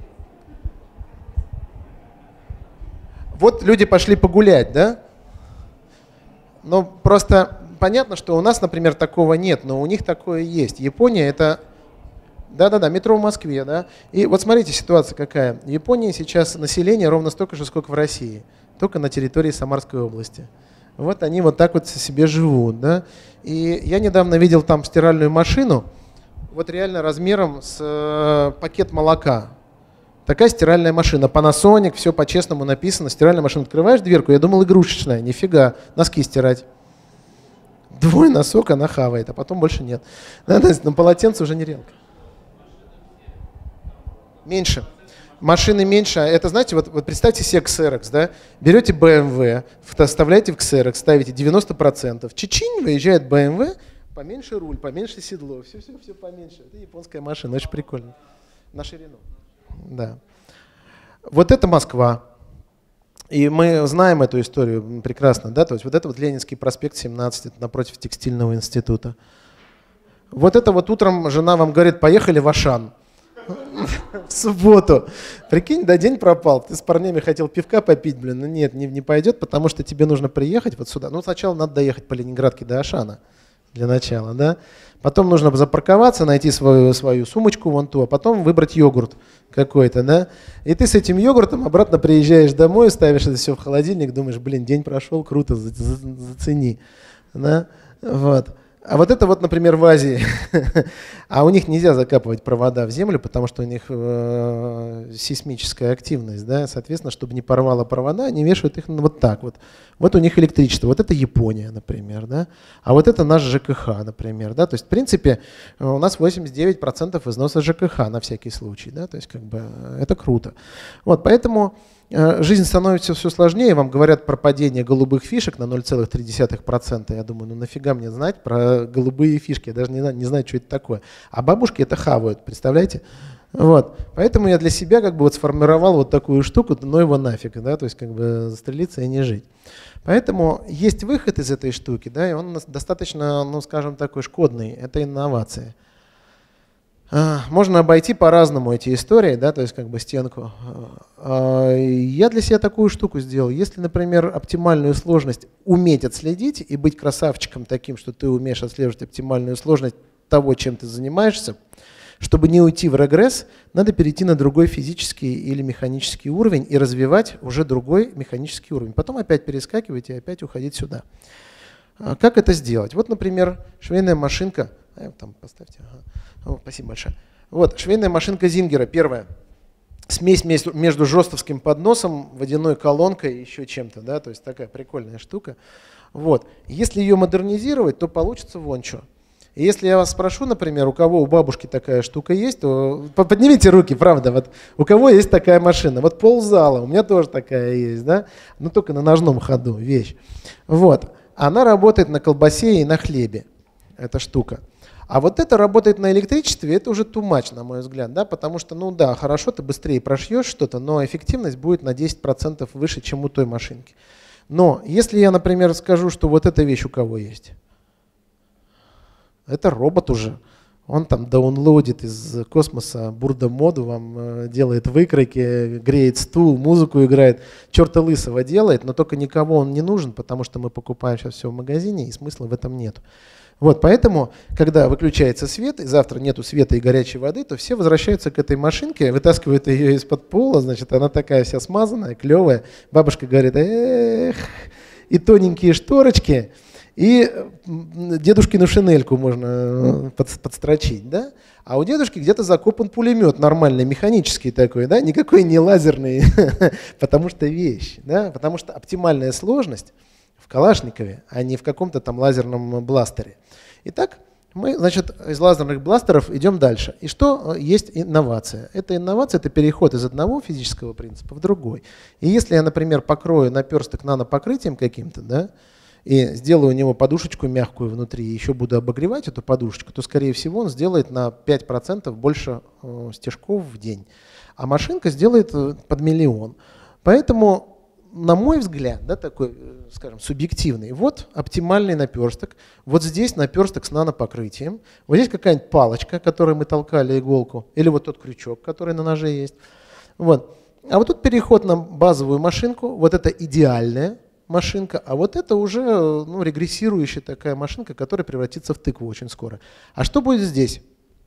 Вот люди пошли погулять, да? Но просто понятно, что у нас, например, такого нет, но у них такое есть. Япония это... Да-да-да, метро в Москве, да. И вот смотрите, ситуация какая. В Японии сейчас население ровно столько же, сколько в России, только на территории Самарской области. Вот они вот так вот себе живут, да. И я недавно видел там стиральную машину, вот реально размером с пакет молока. Такая стиральная машина, Panasonic, все по-честному написано. Стиральная машина, открываешь дверку, я думал игрушечная, нифига, носки стирать. Двой носок она хавает, а потом больше нет. На полотенце уже нереально. Меньше. Машины меньше. Это, знаете, вот представьте себе Xerox, да? Берете BMW, вставляете в Xerox, ставите 90%. Чичинь, выезжает BMW, поменьше руль, поменьше седло. Все поменьше. Это японская машина, очень прикольно. На ширину. Да. Вот это Москва. И мы знаем эту историю прекрасно, да? То есть вот это вот Ленинский проспект 17, это напротив текстильного института. Вот это вот утром жена вам говорит, поехали в Ашан. В субботу. Прикинь, да, день пропал. Ты с парнями хотел пивка попить, блин. Ну нет, не пойдет, потому что тебе нужно приехать вот сюда. Ну сначала надо доехать по Ленинградке до Ашана. Для начала, да. Потом нужно запарковаться, найти свою сумочку вон ту, а потом выбрать йогурт какой-то, да. И ты с этим йогуртом обратно приезжаешь домой, ставишь это все в холодильник, думаешь, блин, день прошел, круто, зацени. Да? Вот. А вот это вот, например, в Азии, а у них нельзя закапывать провода в землю, потому что у них сейсмическая активность, да, соответственно, чтобы не порвало провода, они вешают их вот так вот. Вот у них электричество, вот это Япония, например, да, а вот это наш ЖКХ, например, да, то есть, в принципе, у нас 89% износа ЖКХ на всякий случай, да, то есть, как бы, это круто. Вот, поэтому... Жизнь становится все сложнее, вам говорят про падение голубых фишек на 0,3%. Я думаю, ну нафига мне знать про голубые фишки, я даже не знаю, что это такое. А бабушки это хавают, представляете? Вот. Поэтому я для себя как бы вот сформировал вот такую штуку, но его нафиг, да, то есть как бы застрелиться и не жить. Поэтому есть выход из этой штуки, да, и он достаточно, ну скажем, такой шкодный, это инновация. Можно обойти по-разному эти истории, да, то есть как бы стенку. Я для себя такую штуку сделал. Если, например, оптимальную сложность уметь отследить и быть красавчиком таким, что ты умеешь отслеживать оптимальную сложность того, чем ты занимаешься, чтобы не уйти в регресс, надо перейти на другой физический или механический уровень и развивать уже другой механический уровень. Потом опять перескакивать и опять уходить сюда. Как это сделать? Вот, например, швейная машинка. Там поставьте. Ага. О, спасибо большое. Вот, швейная машинка Зингера, первая. Смесь между жестовским подносом, водяной колонкой и еще чем-то, да, то есть такая прикольная штука. Вот. Если ее модернизировать, то получится вон что. И если я вас спрошу, например, у кого у бабушки такая штука есть, то поднимите руки, правда, вот у кого есть такая машина. Вот ползала, у меня тоже такая есть, да, но только на ножном ходу вещь. Вот. Она работает на колбасе и на хлебе, эта штука. А вот это работает на электричестве, это уже too much, на мой взгляд, да, потому что, ну да, хорошо, ты быстрее прошьешь что-то, но эффективность будет на 10% выше, чем у той машинки. Но если я, например, скажу, что вот эта вещь у кого есть, это робот уже. Он там даунлодит из космоса бурда-моду, вам делает выкройки, греет стул, музыку играет, черта лысого делает, но только никого он не нужен, потому что мы покупаем сейчас все в магазине, и смысла в этом нет. Вот, поэтому, когда выключается свет, и завтра нету света и горячей воды, то все возвращаются к этой машинке, вытаскивают ее из-под пола, значит, она такая вся смазанная, клевая. Бабушка говорит, эх, и тоненькие шторочки, и дедушкину шинельку можно подстрочить, да? А у дедушки где-то закопан пулемет нормальный, механический такой, да, никакой не лазерный, потому что вещь, да, потому что оптимальная сложность в Калашникове, а не в каком-то там лазерном бластере. Итак, мы, значит, из лазерных бластеров идем дальше. И что есть инновация? Это инновация, это переход из одного физического принципа в другой. И если я, например, покрою наперсток нанопокрытием каким-то, да, и сделаю у него подушечку мягкую внутри, и еще буду обогревать эту подушечку, то, скорее всего, он сделает на 5% больше стежков в день. А машинка сделает под миллион. Поэтому, на мой взгляд, да, такой, скажем, субъективный, вот оптимальный наперсток, вот здесь наперсток с нанопокрытием, вот здесь какая-нибудь палочка, которой мы толкали иголку, или вот тот крючок, который на ноже есть. Вот. А вот тут переход на базовую машинку, вот это идеальная машинка, а вот это уже регрессирующая такая машинка, которая превратится в тыкву очень скоро. А что будет здесь?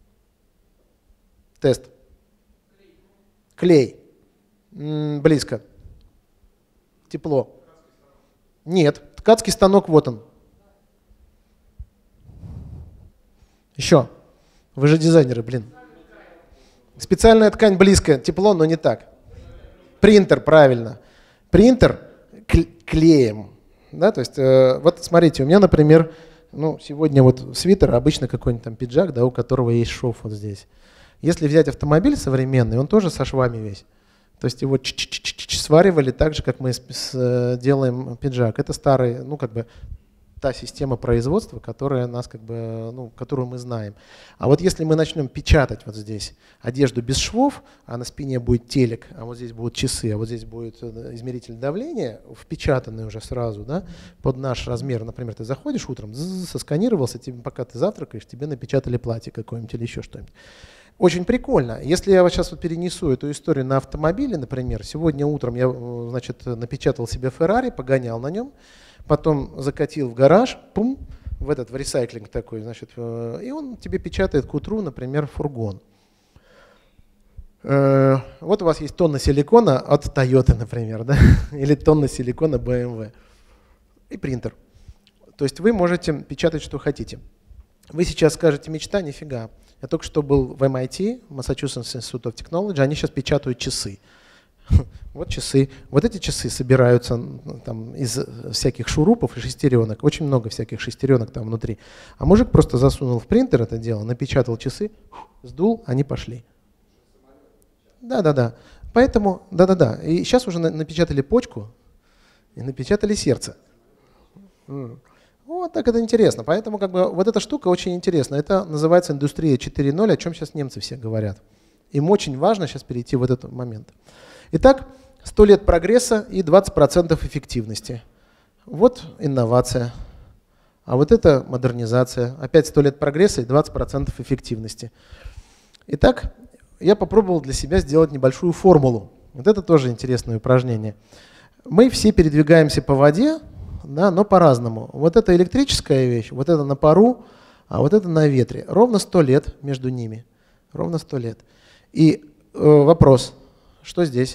Тест. Клей. Близко. Тепло. Нет, ткацкий станок, вот он. Еще. Вы же дизайнеры, блин. Специальная ткань близко, тепло, но не так. Принтер, правильно. Принтер клеем. Да, то есть, вот смотрите, у меня, например, сегодня вот свитер, обычно какой-нибудь там пиджак, да, у которого есть шов вот здесь. Если взять автомобиль современный, он тоже со швами весь. То есть его сваривали так же, как мы делаем пиджак. Это старый, та система производства, которая нас которую мы знаем. А вот если мы начнем печатать вот здесь одежду без швов, а на спине будет телек, а вот здесь будут часы, а вот здесь будет измеритель давления, впечатанный уже сразу, да, под наш размер. Например, ты заходишь утром, сосканировался, пока ты завтракаешь, тебе напечатали платье какое-нибудь или еще что-нибудь. Очень прикольно. Если я сейчас перенесу эту историю на автомобиле, например, сегодня утром я, напечатал себе Феррари, погонял на нем, потом закатил в гараж, в ресайклинг такой, и он тебе печатает к утру, например, фургон. Вот у вас есть тонна силикона от Toyota, например, да? Или тонна силикона BMW. И принтер. То есть вы можете печатать, что хотите. Вы сейчас скажете, мечта, нифига. Я только что был в MIT, Massachusetts Institute of Technology, они сейчас печатают часы. Вот часы. Вот эти часы собираются там из всяких шурупов и шестеренок. Очень много всяких шестеренок там внутри. А мужик просто засунул в принтер это дело, напечатал часы, сдул, они пошли. Да. Поэтому, да. И сейчас уже напечатали почку и напечатали сердце. Вот так это интересно. Поэтому вот эта штука очень интересна. Это называется индустрия 4.0, о чем сейчас немцы все говорят. Им очень важно сейчас перейти в этот момент. Итак, 100 лет прогресса и 20% эффективности. Вот инновация. А вот это модернизация. Опять 100 лет прогресса и 20% эффективности. Итак, я попробовал для себя сделать небольшую формулу. Вот это тоже интересное упражнение. Мы все передвигаемся по воде, да, но по-разному. Вот это электрическая вещь, вот это на пару, а вот это на ветре. Ровно 100 лет между ними. Ровно 100 лет. И вопрос, что здесь?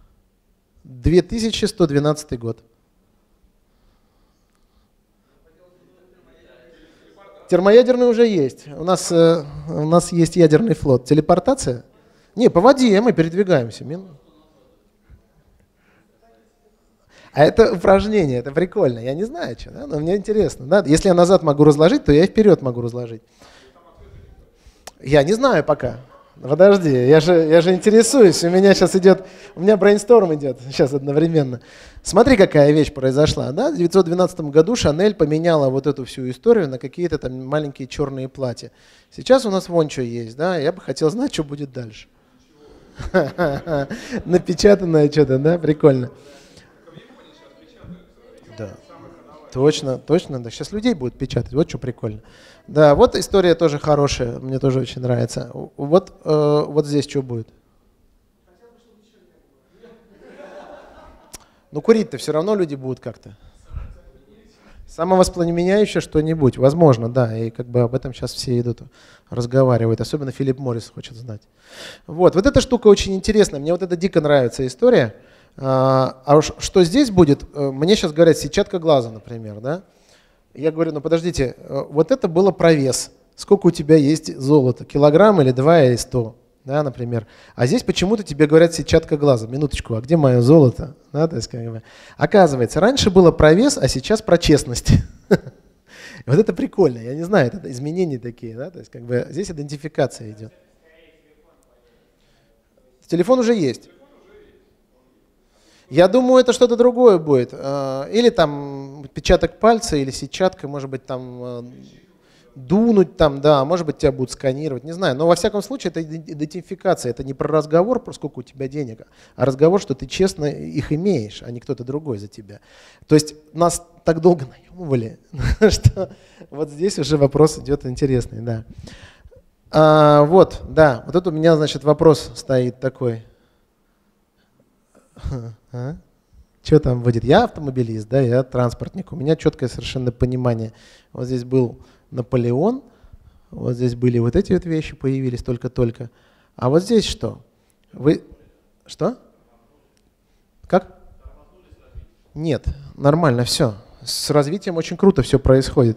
2112 год. Термоядерный уже есть. У нас есть ядерный флот. Телепортация? Не, по воде мы передвигаемся. А это упражнение, это прикольно. Я не знаю, что, да? Но мне интересно. Да? Если я назад могу разложить, то я и вперед могу разложить. Я не знаю пока. Подожди, я же интересуюсь. У меня брейнсторм идет сейчас одновременно. Смотри, какая вещь произошла. Да? В 1912 году Шанель поменяла вот эту всю историю на какие-то там маленькие черные платья. Сейчас у нас вон что есть. Да? Я бы хотел знать, что будет дальше. Напечатанное что-то, да? Прикольно. Да. Точно. Да, сейчас людей будут печатать. Вот что прикольно. Да, вот история тоже хорошая. Мне тоже очень нравится. Вот здесь что будет? Курить-то все равно люди будут как-то. Самовоспламеняющее что-нибудь, возможно, да, и как бы об этом сейчас все идут, разговаривают, особенно Филипп Моррис хочет знать. Вот эта штука очень интересная, мне вот это дико нравится история. Что здесь будет, мне сейчас говорят сетчатка глаза, например, да? Я говорю, ну подождите, вот это было про вес, сколько у тебя есть золота, килограмм или 2 или 100. Да, например. А здесь почему-то тебе говорят сетчатка глаза. Минуточку, а где мое золото? Да, то есть, как бы. Оказывается, раньше было про вес, а сейчас про честность. Вот это прикольно. Я не знаю, это изменения такие. Да? То есть, как бы, здесь идентификация идет. Телефон уже есть. Я думаю, это что-то другое будет. Или там отпечаток пальца, или сетчатка, может быть, там дунуть там, да, может быть, тебя будут сканировать, не знаю. Но во всяком случае это идентификация, это не про разговор, про сколько у тебя денег, а разговор, что ты честно их имеешь, а не кто-то другой за тебя. То есть нас так долго наемывали, что вот здесь уже вопрос идет интересный, да. Вот это у меня, значит, вопрос стоит такой. Что там будет? Я автомобилист, да, я транспортник, у меня четкое совершенно понимание. Вот здесь был Наполеон, вот здесь были вот эти вот вещи, появились только-только. А вот здесь что? Вы... Что? Как? Нет, нормально все. С развитием очень круто все происходит.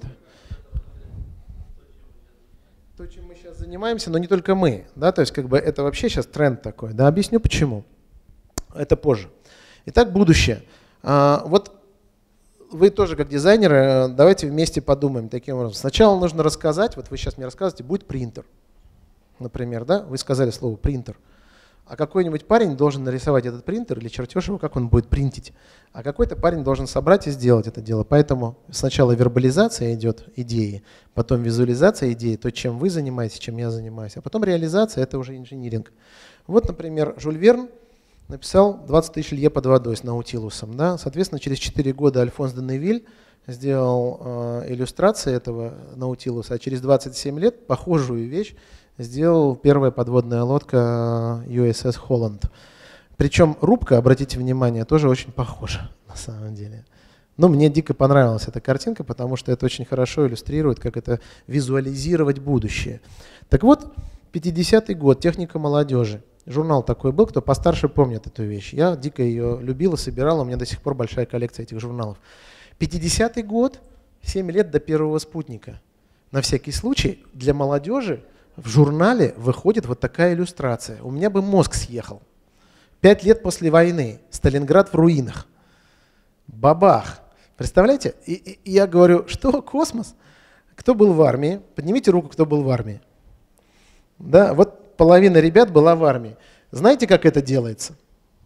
То, чем мы сейчас занимаемся, но не только мы, да, то есть как бы это вообще сейчас тренд такой, да, объясню почему. Это позже. Итак, будущее. Вот вы тоже как дизайнеры, давайте вместе подумаем таким образом. Сначала нужно рассказать, вот вы сейчас мне рассказываете, будет принтер, например, да? Вы сказали слово принтер. А какой-нибудь парень должен нарисовать этот принтер или чертеж его, как он будет принтить. А какой-то парень должен собрать и сделать это дело. Поэтому сначала вербализация идет идеи, потом визуализация идеи, то, чем вы занимаетесь, чем я занимаюсь, а потом реализация, это уже инжиниринг. Вот, например, Жюль Верн написал 20 тысяч лье под водой с Наутилусом. Да? Соответственно, через 4 года Альфонс де Невиль сделал иллюстрации этого Наутилуса, а через 27 лет похожую вещь сделал первая подводная лодка USS Holland. Причем рубка, обратите внимание, тоже очень похожа на самом деле. Но мне дико понравилась эта картинка, потому что это очень хорошо иллюстрирует, как это визуализировать будущее. Так вот, 50-й год, техника молодежи. Журнал такой был, кто постарше помнит эту вещь. Я дико ее любила, собирала, у меня до сих пор большая коллекция этих журналов. 50-й год, 7 лет до первого спутника. На всякий случай, для молодежи в журнале выходит вот такая иллюстрация. У меня бы мозг съехал. 5 лет после войны, Сталинград в руинах. Бабах. Представляете? И я говорю, что космос? Кто был в армии? Поднимите руку, кто был в армии. Да, вот половина ребят была в армии. Знаете, как это делается?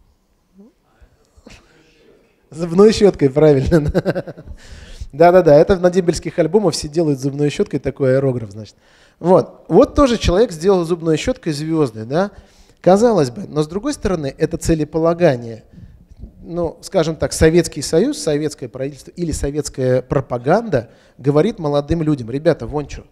Зубной щеткой, правильно. Да-да-да, это на дембельских альбомах все делают зубной щеткой, такой аэрограф, значит. Вот тоже человек сделал зубной щеткой звезды, да? Казалось бы, но с другой стороны, это целеполагание. Ну, скажем так, Советский Союз, советское правительство или советская пропаганда говорит молодым людям, ребята, вон что.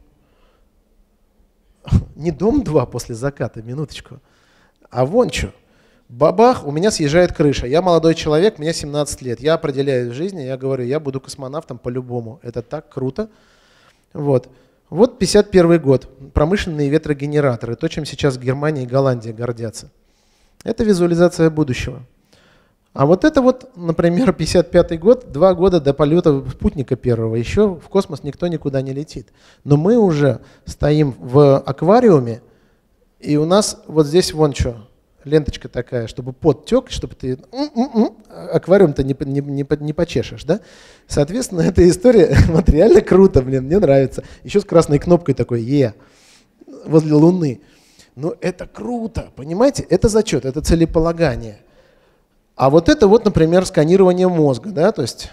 Не Дом-2 после заката, минуточку, а вон что. Бабах, у меня съезжает крыша. Я молодой человек, мне 17 лет. Я определяюсь в жизни, я говорю, я буду космонавтом по-любому. Это так круто. Вот 51 год. Промышленные ветрогенераторы. То, чем сейчас Германия и Голландия гордятся. Это визуализация будущего. А вот это вот, например, 55 год, 2 года до полета спутника первого. Еще в космос никто никуда не летит. Но мы уже стоим в аквариуме, и у нас вот здесь вон что, ленточка такая, чтобы пот тек, чтобы ты аквариум-то не почешешь, да? Соответственно, эта история вот реально круто, блин, мне нравится. Еще с красной кнопкой такой возле Луны. Но это круто, понимаете? Это зачет, это целеполагание. А вот это вот, например, сканирование мозга, да, то есть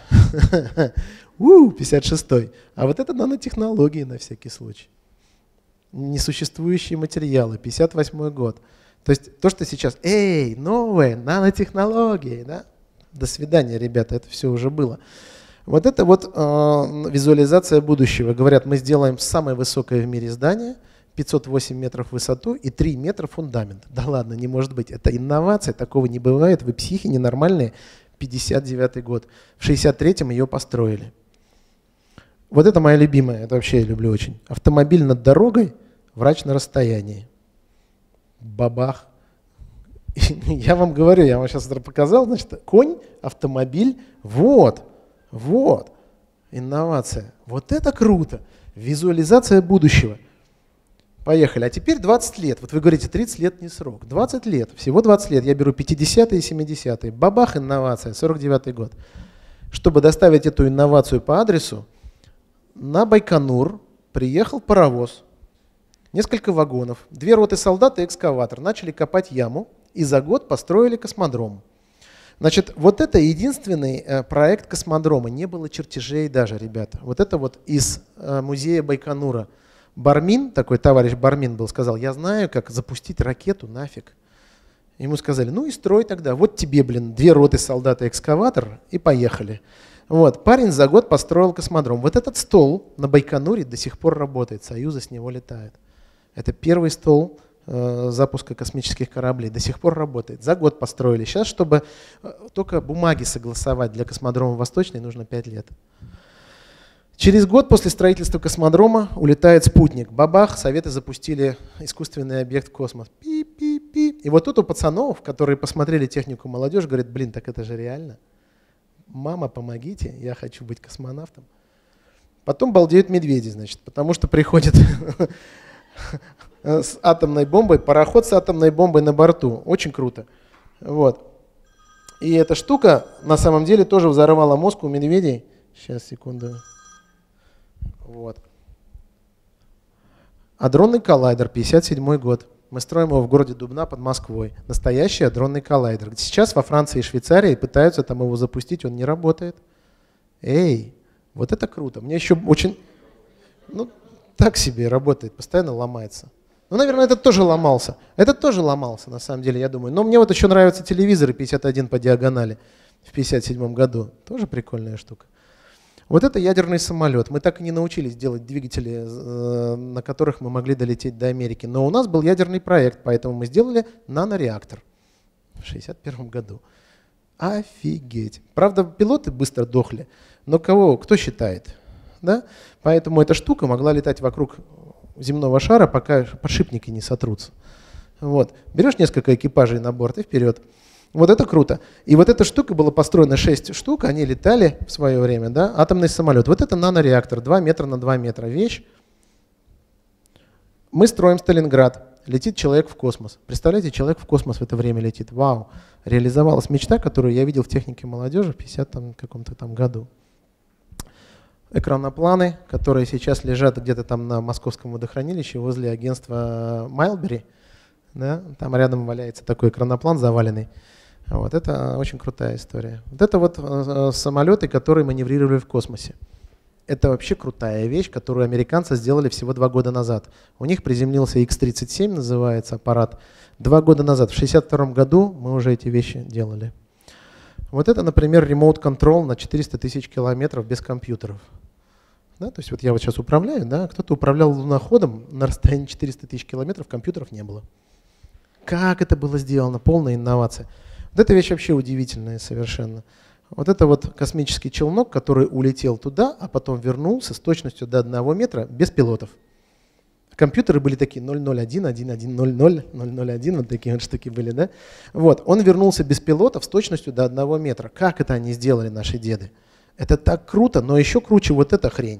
56-й. А вот это нанотехнологии на всякий случай. Несуществующие материалы, 58-й год. То есть то, что сейчас, новые нанотехнологии, да? До свидания, ребята, это все уже было. Вот это вот визуализация будущего. Говорят, мы сделаем самое высокое в мире здание, 508 метров в высоту и 3 метра фундамент. Да ладно, не может быть. Это инновация, такого не бывает. Вы психи ненормальные. 59-й год. В 63-м ее построили. Вот это моя любимая, это вообще я люблю очень. Автомобиль над дорогой, врач на расстоянии. Бабах. Я вам говорю, я вам сейчас это показал, значит, конь, автомобиль, вот, инновация. Вот это круто. Визуализация будущего. Поехали. А теперь 20 лет. Вот вы говорите, 30 лет не срок. 20 лет, всего 20 лет. Я беру 50-е и 70-е. Бабах, инновация, 49-й год. Чтобы доставить эту инновацию по адресу, на Байконур приехал паровоз, несколько вагонов, 2 роты солдат и экскаватор. Начали копать яму и за год построили космодром. Значит, вот это единственный проект космодрома. Не было чертежей даже, ребята. Вот это вот из музея Байконура. Бармин, такой товарищ Бармин был, сказал, я знаю, как запустить ракету нафиг. Ему сказали, ну и строй тогда. Вот тебе, 2 роты солдат и экскаватор, и поехали. Вот, парень за год построил космодром. Вот этот стол на Байконуре до сих пор работает, Союзы с него летают. Это первый стол запуска космических кораблей, до сих пор работает. За год построили. Сейчас, чтобы только бумаги согласовать для космодрома Восточный, нужно 5 лет. Через год после строительства космодрома улетает спутник. Бабах, Советы запустили искусственный объект в космос. Пи-пи-пи. И вот тут у пацанов, которые посмотрели технику молодежи, говорят, блин, так это же реально. Мама, помогите, я хочу быть космонавтом. Потом балдеют медведи, значит, потому что приходит с атомной бомбой, пароход с атомной бомбой на борту. Очень круто. Вот. И эта штука на самом деле тоже взорвала мозг у медведей. Сейчас, секунду. Вот. Адронный коллайдер, 57 год. Мы строим его в городе Дубна под Москвой. Настоящий адронный коллайдер. Сейчас во Франции и Швейцарии пытаются там его запустить, он не работает. Эй, вот это круто. Мне еще очень... Ну, так себе работает, постоянно ломается. Ну, наверное, этот тоже ломался. Этот тоже ломался, на самом деле, я думаю. Но мне вот еще нравятся телевизоры 51 по диагонали в 57 году. Тоже прикольная штука. Вот это ядерный самолет. Мы так и не научились делать двигатели, на которых мы могли долететь до Америки. Но у нас был ядерный проект, поэтому мы сделали нанореактор в 1961 году. Офигеть. Правда, пилоты быстро дохли, но кто считает? Да? Поэтому эта штука могла летать вокруг земного шара, пока подшипники не сотрутся. Вот. Берешь несколько экипажей на борт и вперед. Вот это круто. И вот эта штука была построена, 6 штук, они летали в свое время, да, атомный самолет. Вот это нанореактор, 2 метра на 2 метра вещь. Мы строим Сталинград, летит человек в космос. Представляете, человек в космос в это время летит. Вау, реализовалась мечта, которую я видел в технике молодежи в 50 каком-то там году. Экранопланы, которые сейчас лежат где-то там на Московском водохранилище возле агентства Майлбери. Да? Там рядом валяется такой экраноплан заваленный. Вот это очень крутая история. Вот это вот самолеты, которые маневрировали в космосе. Это вообще крутая вещь, которую американцы сделали всего 2 года назад. У них приземлился X-37, называется аппарат. 2 года назад, в 1962 году мы уже эти вещи делали. Вот это, например, remote control на 400 тысяч километров без компьютеров. Да, то есть вот я вот сейчас управляю, да, кто-то управлял луноходом на расстоянии 400 тысяч километров, компьютеров не было. Как это было сделано? Полная инновация. Вот эта вещь вообще удивительная совершенно. Вот это вот космический челнок, который улетел туда, а потом вернулся с точностью до 1 метра без пилотов. Компьютеры были такие 001, 1100, 001, вот такие вот штуки были, да? Вот, он вернулся без пилотов с точностью до 1 метра. Как это они сделали, наши деды? Это так круто, но еще круче вот эта хрень.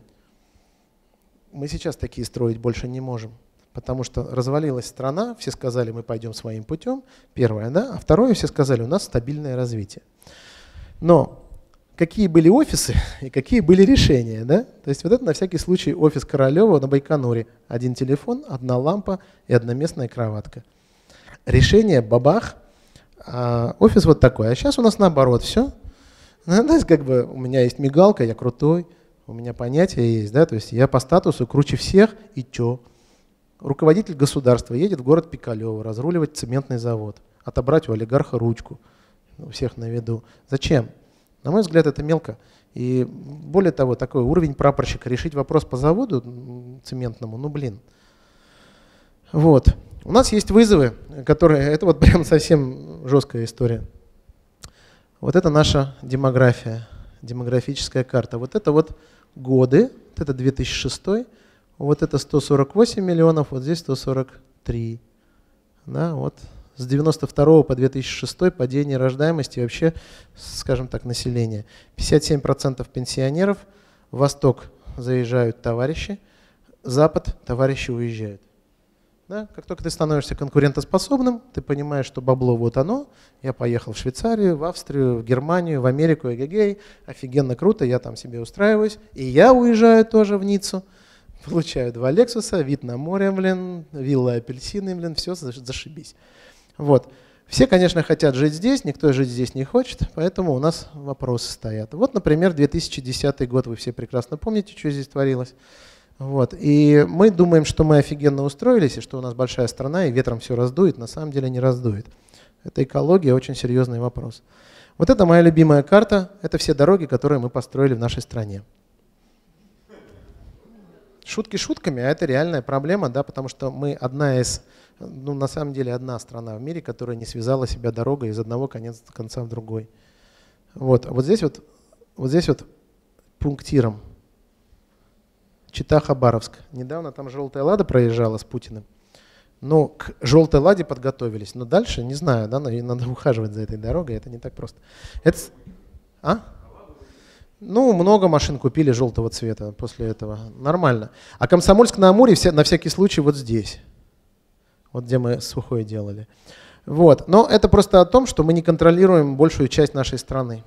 Мы сейчас такие строить больше не можем. Потому что развалилась страна, все сказали, мы пойдем своим путем, первое, да, а второе, все сказали, у нас стабильное развитие. Но какие были офисы и какие были решения, да? То есть вот это на всякий случай офис Королева на Байконуре. 1 телефон, 1 лампа и одноместная кроватка. Решение бабах, офис вот такой. А сейчас у нас наоборот все. Ну, то есть как бы у меня есть мигалка, я крутой, у меня понятие есть, да, то есть я по статусу круче всех, и чё? Руководитель государства едет в город Пикалево разруливать цементный завод, отобрать у олигарха ручку, у всех на виду. Зачем? На мой взгляд, это мелко. И более того, такой уровень прапорщика, решить вопрос по заводу цементному, ну блин. Вот. У нас есть вызовы, которые, это вот прям совсем жесткая история. Вот это наша демография, демографическая карта. Вот это вот годы, вот это 2006, вот это 148 миллионов, вот здесь 143. Да, вот с 92 по 2006 падение рождаемости и вообще, скажем так, населения. 57% пенсионеров, Восток заезжают товарищи, Запад товарищи уезжают. Да? Как только ты становишься конкурентоспособным, ты понимаешь, что бабло вот оно, я поехал в Швейцарию, в Австрию, в Германию, в Америку, эгегей, офигенно круто, я там себе устраиваюсь, и я уезжаю тоже в Ниццу, получаю 2 Лексуса, вид на море, блин, вилла апельсины, блин, все, зашибись. Вот. Все, конечно, хотят жить здесь, никто жить здесь не хочет, поэтому у нас вопросы стоят. Вот, например, 2010 год, вы все прекрасно помните, что здесь творилось. Вот. И мы думаем, что мы офигенно устроились, и что у нас большая страна, и ветром все раздует. На самом деле не раздует. Это экология, очень серьезный вопрос. Вот это моя любимая карта. Это все дороги, которые мы построили в нашей стране. Шутки шутками, а это реальная проблема, да, потому что мы одна из, ну, на самом деле одна страна в мире, которая не связала себя дорогой из одного конца в другой. Вот, здесь вот пунктиром. Чита-Хабаровск. Недавно там желтая лада проезжала с Путиным. Ну, к желтой ладе подготовились. Но дальше, не знаю, да, надо ухаживать за этой дорогой, это не так просто. Ну, много машин купили желтого цвета после этого. Нормально. А Комсомольск-на-Амуре на всякий случай вот здесь. Вот где мы сухое делали. Вот. Но это просто о том, что мы не контролируем большую часть нашей страны.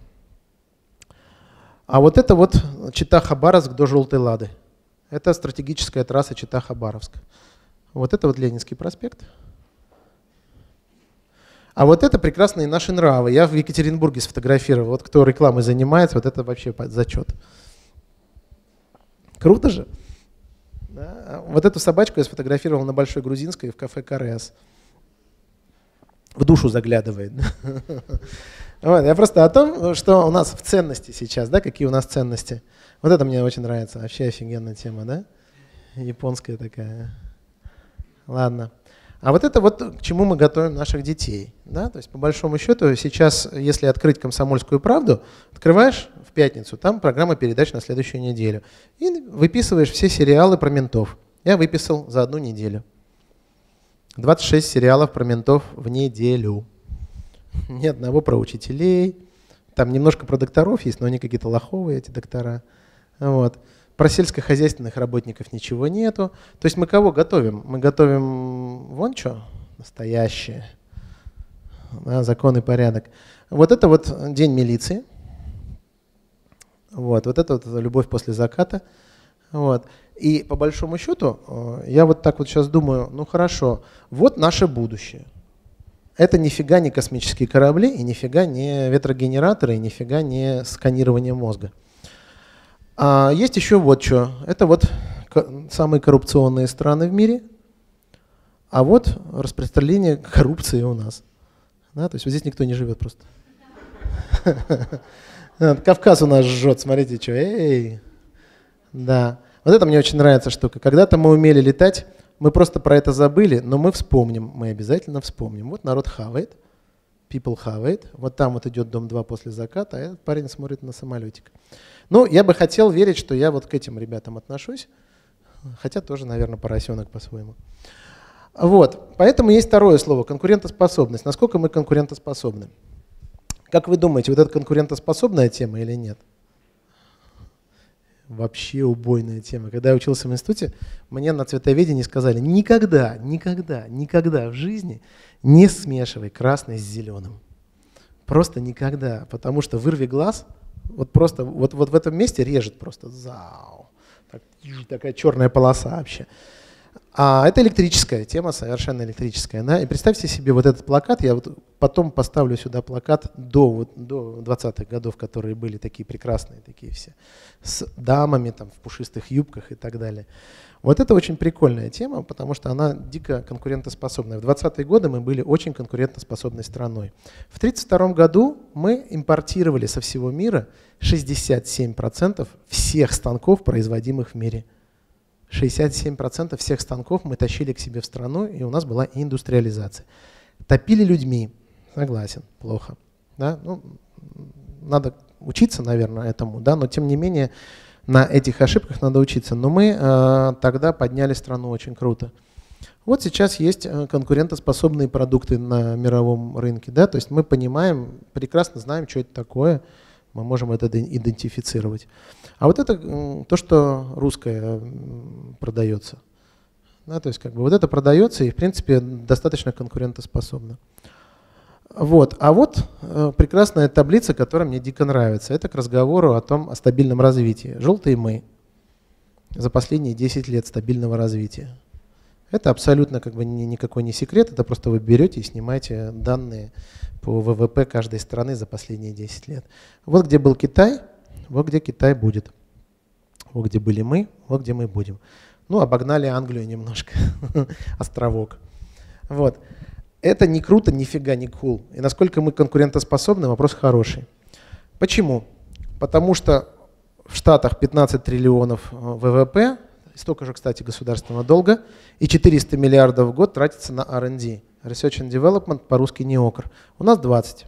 А вот это вот Чита-Хабаровск до желтой лады. Это стратегическая трасса Чита-Хабаровск. Вот это вот Ленинский проспект. А вот это прекрасные наши нравы. Я в Екатеринбурге сфотографировал. Вот кто рекламой занимается, вот это вообще зачет. Круто же? Да? Вот эту собачку я сфотографировал на Большой Грузинской в кафе «Карес». В душу заглядывает. Вот, я просто о том, что у нас в ценности сейчас, да, какие у нас ценности. Вот это мне очень нравится, вообще офигенная тема, да? Японская такая. Ладно. А вот это вот к чему мы готовим наших детей. Да? То есть по большому счету сейчас, если открыть «Комсомольскую правду», открываешь в пятницу, там программа передач на следующую неделю. И выписываешь все сериалы про ментов. Я выписал за 1 неделю. 26 сериалов про ментов в неделю. Ни одного про учителей. Там немножко про докторов есть, но они какие-то лоховые, эти доктора. Вот. Про сельскохозяйственных работников ничего нету. То есть мы кого готовим? Мы готовим вон что, настоящее. Да, закон и порядок. Вот это вот день милиции. Вот это вот любовь после заката. Вот. И по большому счету, я вот так вот сейчас думаю, ну хорошо, вот наше будущее. Это нифига не космические корабли, и нифига не ветрогенераторы, и нифига не сканирование мозга. А есть еще вот что. Это вот самые коррупционные страны в мире, а вот распространение коррупции у нас. Да, то есть вот здесь никто не живет просто. Кавказ у нас жжет, смотрите, что. Эй! Да. Вот это мне очень нравится штука. Когда-то мы умели летать, мы просто про это забыли, но мы вспомним, мы обязательно вспомним. Вот народ хавает, people хавает, вот там вот идет дом 2 после заката, а этот парень смотрит на самолетик. Ну, я бы хотел верить, что я вот к этим ребятам отношусь, хотя тоже, наверное, поросенок по-своему. Вот, поэтому есть второе слово – конкурентоспособность. Насколько мы конкурентоспособны? Как вы думаете, вот это конкурентоспособная тема или нет? Вообще убойная тема. Когда я учился в институте, мне на цветоведении сказали, никогда в жизни не смешивай красный с зеленым. Просто никогда, потому что вырви глаз, вот просто вот в этом месте режет просто. Зау. Такая черная полоса вообще. А это электрическая тема, совершенно электрическая. Да? И представьте себе вот этот плакат, я вот потом поставлю сюда плакат до 20-х годов, которые были такие прекрасные, такие все, с дамами там, в пушистых юбках и так далее. Вот это очень прикольная тема, потому что она дико конкурентоспособная. В 20-е годы мы были очень конкурентоспособной страной. В 1932 году мы импортировали со всего мира 67% всех станков, производимых в мире. 67% всех станков мы тащили к себе в страну, и у нас была индустриализация. Топили людьми, согласен, плохо. Да? Ну, надо учиться, наверное, этому, да? Но тем не менее На этих ошибках надо учиться. Но мы тогда подняли страну очень круто. Вот сейчас есть конкурентоспособные продукты на мировом рынке. Да? То есть мы понимаем, прекрасно знаем, что это такое. Мы можем это идентифицировать. А вот это то, что русское продается. Да, то есть как бы вот это продается и в принципе достаточно конкурентоспособно. Вот. А вот прекрасная таблица, которая мне дико нравится. Это к разговору о стабильном развитии. Желтые мы за последние 10 лет стабильного развития. Это абсолютно как бы никакой не секрет, это просто вы берете и снимаете данные по ВВП каждой страны за последние 10 лет. Вот где был Китай, вот где Китай будет. Вот где были мы, вот где мы будем. Ну, обогнали Англию немножко, островок. Вот. Это не круто, нифига не cool. И насколько мы конкурентоспособны, вопрос хороший. Почему? Потому что в Штатах 15 триллионов ВВП, столько же, кстати, государственного долга, и 400 миллиардов в год тратится на R&D, Research and Development, по-русски НИОКР. У нас 20.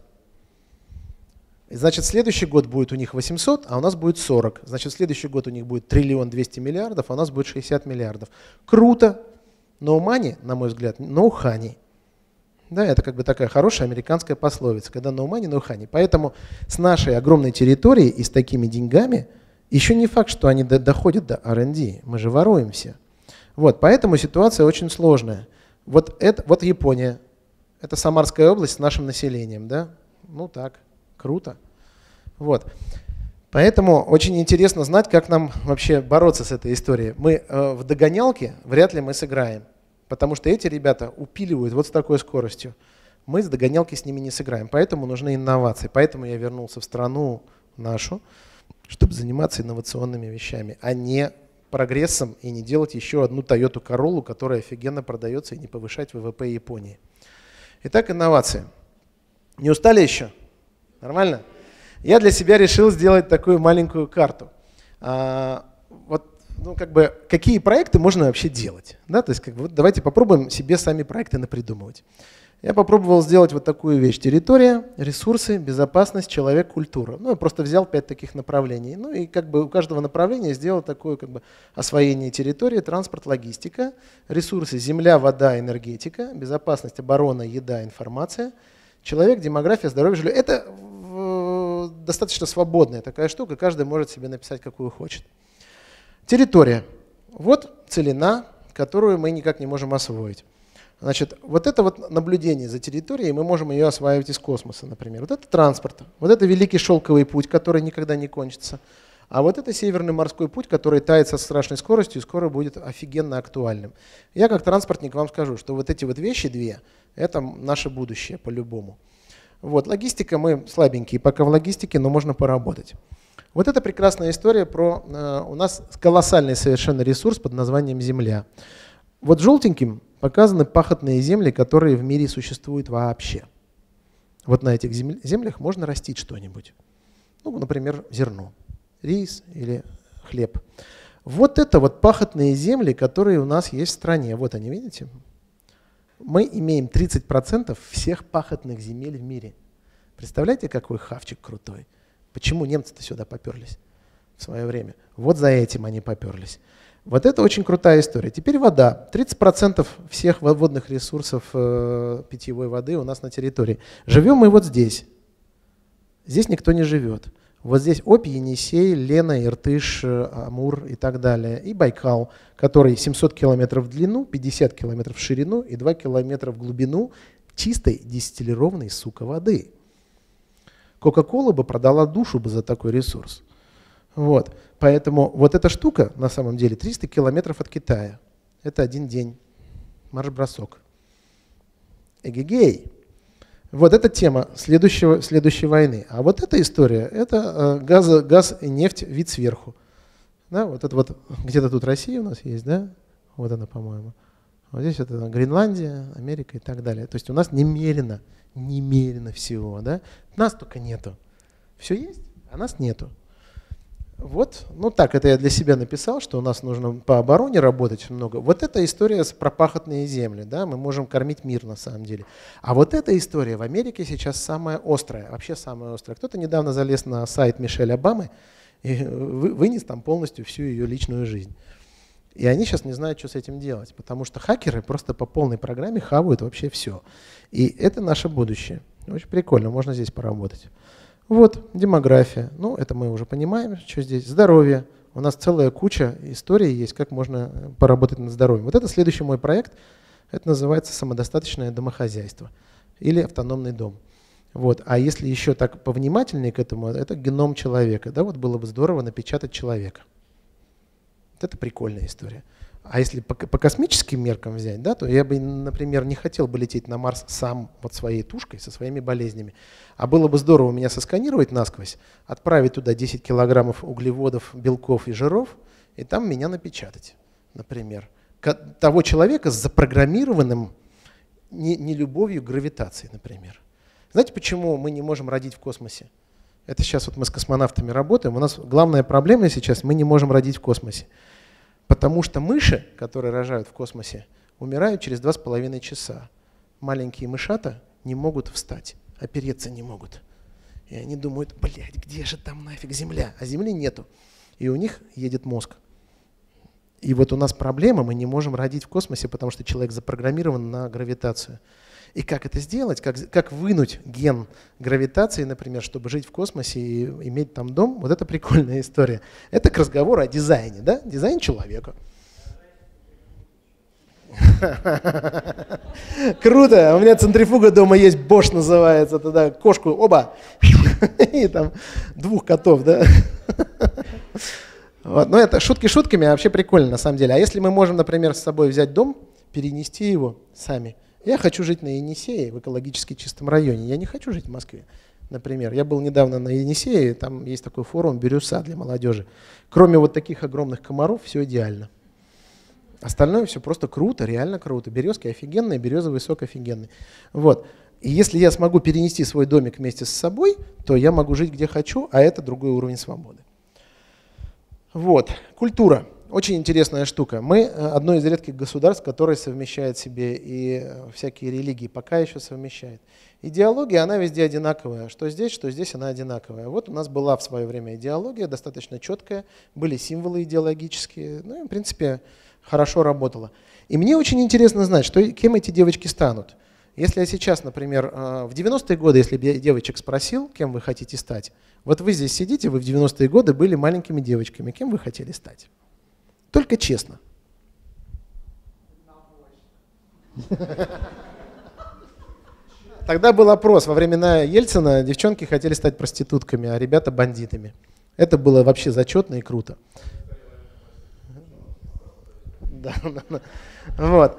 Значит, следующий год будет у них 800, а у нас будет 40. Значит, следующий год у них будет 1 200 000 000 000, а у нас будет 60 миллиардов. Круто. No money, на мой взгляд, no honey. Да, это как бы такая хорошая американская пословица, когда no money, no honey. Поэтому с нашей огромной территорией и с такими деньгами еще не факт, что они доходят до R&D. Мы же воруем все. Вот, поэтому ситуация очень сложная. Вот Япония. Это Самарская область с нашим населением. Да? Ну так, круто. Вот. Поэтому очень интересно знать, как нам вообще бороться с этой историей. Мы в догонялке вряд ли мы сыграем. Потому что эти ребята упиливают вот с такой скоростью. Мы с догонялки с ними не сыграем. Поэтому нужны инновации. Поэтому я вернулся в страну нашу, чтобы заниматься инновационными вещами, а не прогрессом и не делать еще одну Toyota Corolla, которая офигенно продается, и не повышать ВВП Японии. Итак, инновации. Не устали еще? Нормально? Я для себя решил сделать такую маленькую карту. Ну, как бы, какие проекты можно вообще делать? Да? То есть, как бы, вот давайте попробуем себе сами проекты напридумывать. Я попробовал сделать вот такую вещь. Территория, ресурсы, безопасность, человек, культура. Ну, я просто взял 5 таких направлений. Ну, и как бы у каждого направления сделал такое как бы освоение территории, транспорт, логистика, ресурсы, земля, вода, энергетика, безопасность, оборона, еда, информация, человек, демография, здоровье, жилье. Это достаточно свободная такая штука, каждый может себе написать, какую хочет. Территория. Вот целина, которую мы никак не можем освоить. Значит, вот это вот наблюдение за территорией, мы можем ее осваивать из космоса, например. Вот это транспорт, вот это великий шелковый путь, который никогда не кончится. А вот это северный морской путь, который тает со страшной скоростью и скоро будет офигенно актуальным. Я как транспортник вам скажу, что вот эти вот вещи две, это наше будущее по-любому. Вот, логистика, мы слабенькие пока в логистике, но можно поработать. Вот это прекрасная история про у нас колоссальный совершенно ресурс под названием Земля. Вот желтеньким показаны пахотные земли, которые в мире существуют вообще. Вот на этих землях можно растить что-нибудь. Ну, например, зерно, рис или хлеб. Вот это вот пахотные земли, которые у нас есть в стране. Вот они, видите? Мы имеем 30% всех пахотных земель в мире. Представляете, какой хавчик крутой? Почему немцы-то сюда поперлись в свое время? Вот за этим они поперлись. Вот это очень крутая история. Теперь вода. 30% всех водных ресурсов питьевой воды у нас на территории. Живем мы вот здесь. Здесь никто не живет. Вот здесь Обь, Енисей, Лена, Иртыш, Амур и так далее. И Байкал, который 700 километров в длину, 50 километров в ширину и 2 километра в глубину чистой дистиллированной, сука, воды. Кока-кола бы продала душу бы за такой ресурс. Вот. Поэтому вот эта штука на самом деле 300 километров от Китая. Это один день. Марш-бросок. Эгегей. Вот эта тема следующей войны. А вот эта история, это газ и нефть, вид сверху. Да, вот это вот, где-то тут Россия у нас есть, да? Вот она, по-моему. Вот здесь это Гренландия, Америка и так далее. То есть у нас немерено всего, да? Нас только нету. Все есть, а нас нету. Вот, ну так, это я для себя написал, что у нас нужно по обороне работать много. Вот эта история про пахотные земли, да, мы можем кормить мир на самом деле. А вот эта история в Америке сейчас самая острая, вообще самая острая. Кто-то недавно залез на сайт Мишель Обамы и вынес там полностью всю ее личную жизнь. И они сейчас не знают, что с этим делать, потому что хакеры просто по полной программе хавают вообще все. И это наше будущее. Очень прикольно, можно здесь поработать. Вот, демография. Ну, это мы уже понимаем, что здесь. Здоровье. У нас целая куча историй есть, как можно поработать над здоровьем. Вот это следующий мой проект. Это называется самодостаточное домохозяйство или автономный дом. Вот. А если еще так повнимательнее к этому, это геном человека. Да, вот было бы здорово напечатать человека. Вот это прикольная история. А если по космическим меркам взять, да, то я бы, например, не хотел бы лететь на Марс сам вот своей тушкой, со своими болезнями. А было бы здорово меня сосканировать насквозь, отправить туда 10 килограммов углеводов, белков и жиров, и там меня напечатать, например. Того человека с запрограммированным нелюбовью к гравитации, например. Знаете, почему мы не можем родить в космосе? Это сейчас вот мы с космонавтами работаем. У нас главная проблема сейчас — мы не можем родить в космосе. Потому что мыши, которые рожают в космосе, умирают через 2,5 часа. Маленькие мышата не могут встать, опереться не могут. И они думают, блядь, где же там нафиг Земля? А Земли нету. И у них едет мозг. И вот у нас проблема, мы не можем родить в космосе, потому что человек запрограммирован на гравитацию. И как это сделать? Как вынуть ген гравитации, например, чтобы жить в космосе и иметь там дом? Вот это прикольная история. Это к разговору о дизайне, да? Дизайн человека. Круто! У меня центрифуга дома есть, Bosch называется. Тогда кошку, оба! И там 2 котов, да? Вот. Но это шутки шутками, а вообще прикольно на самом деле. А если мы можем, например, с собой взять дом, перенести его сами. Я хочу жить на Енисее, в экологически чистом районе. Я не хочу жить в Москве, например. Я был недавно на Енисее, там есть такой форум «Бирюса» для молодежи. Кроме вот таких огромных комаров, все идеально. Остальное все просто круто, реально круто. Березки офигенные, березовый сок офигенный. Вот. И если я смогу перенести свой домик вместе с собой, то я могу жить где хочу, а это другой уровень свободы. Вот. Культура. Очень интересная штука. Мы одно из редких государств, которое совмещает в себе и всякие религии, пока еще совмещает. Идеология, она везде одинаковая. Что здесь она одинаковая. Вот у нас была в свое время идеология, достаточно четкая, были символы идеологические, ну и в принципе хорошо работала. И мне очень интересно знать, кем эти девочки станут. Если я сейчас, например, в 90-е годы, если бы я девочек спросил, кем вы хотите стать, вот вы здесь сидите, вы в 90-е годы были маленькими девочками, кем вы хотели стать? Только честно. Тогда был опрос. Во времена Ельцина девчонки хотели стать проститутками, а ребята бандитами. Это было вообще зачетно и круто. Да. Вот.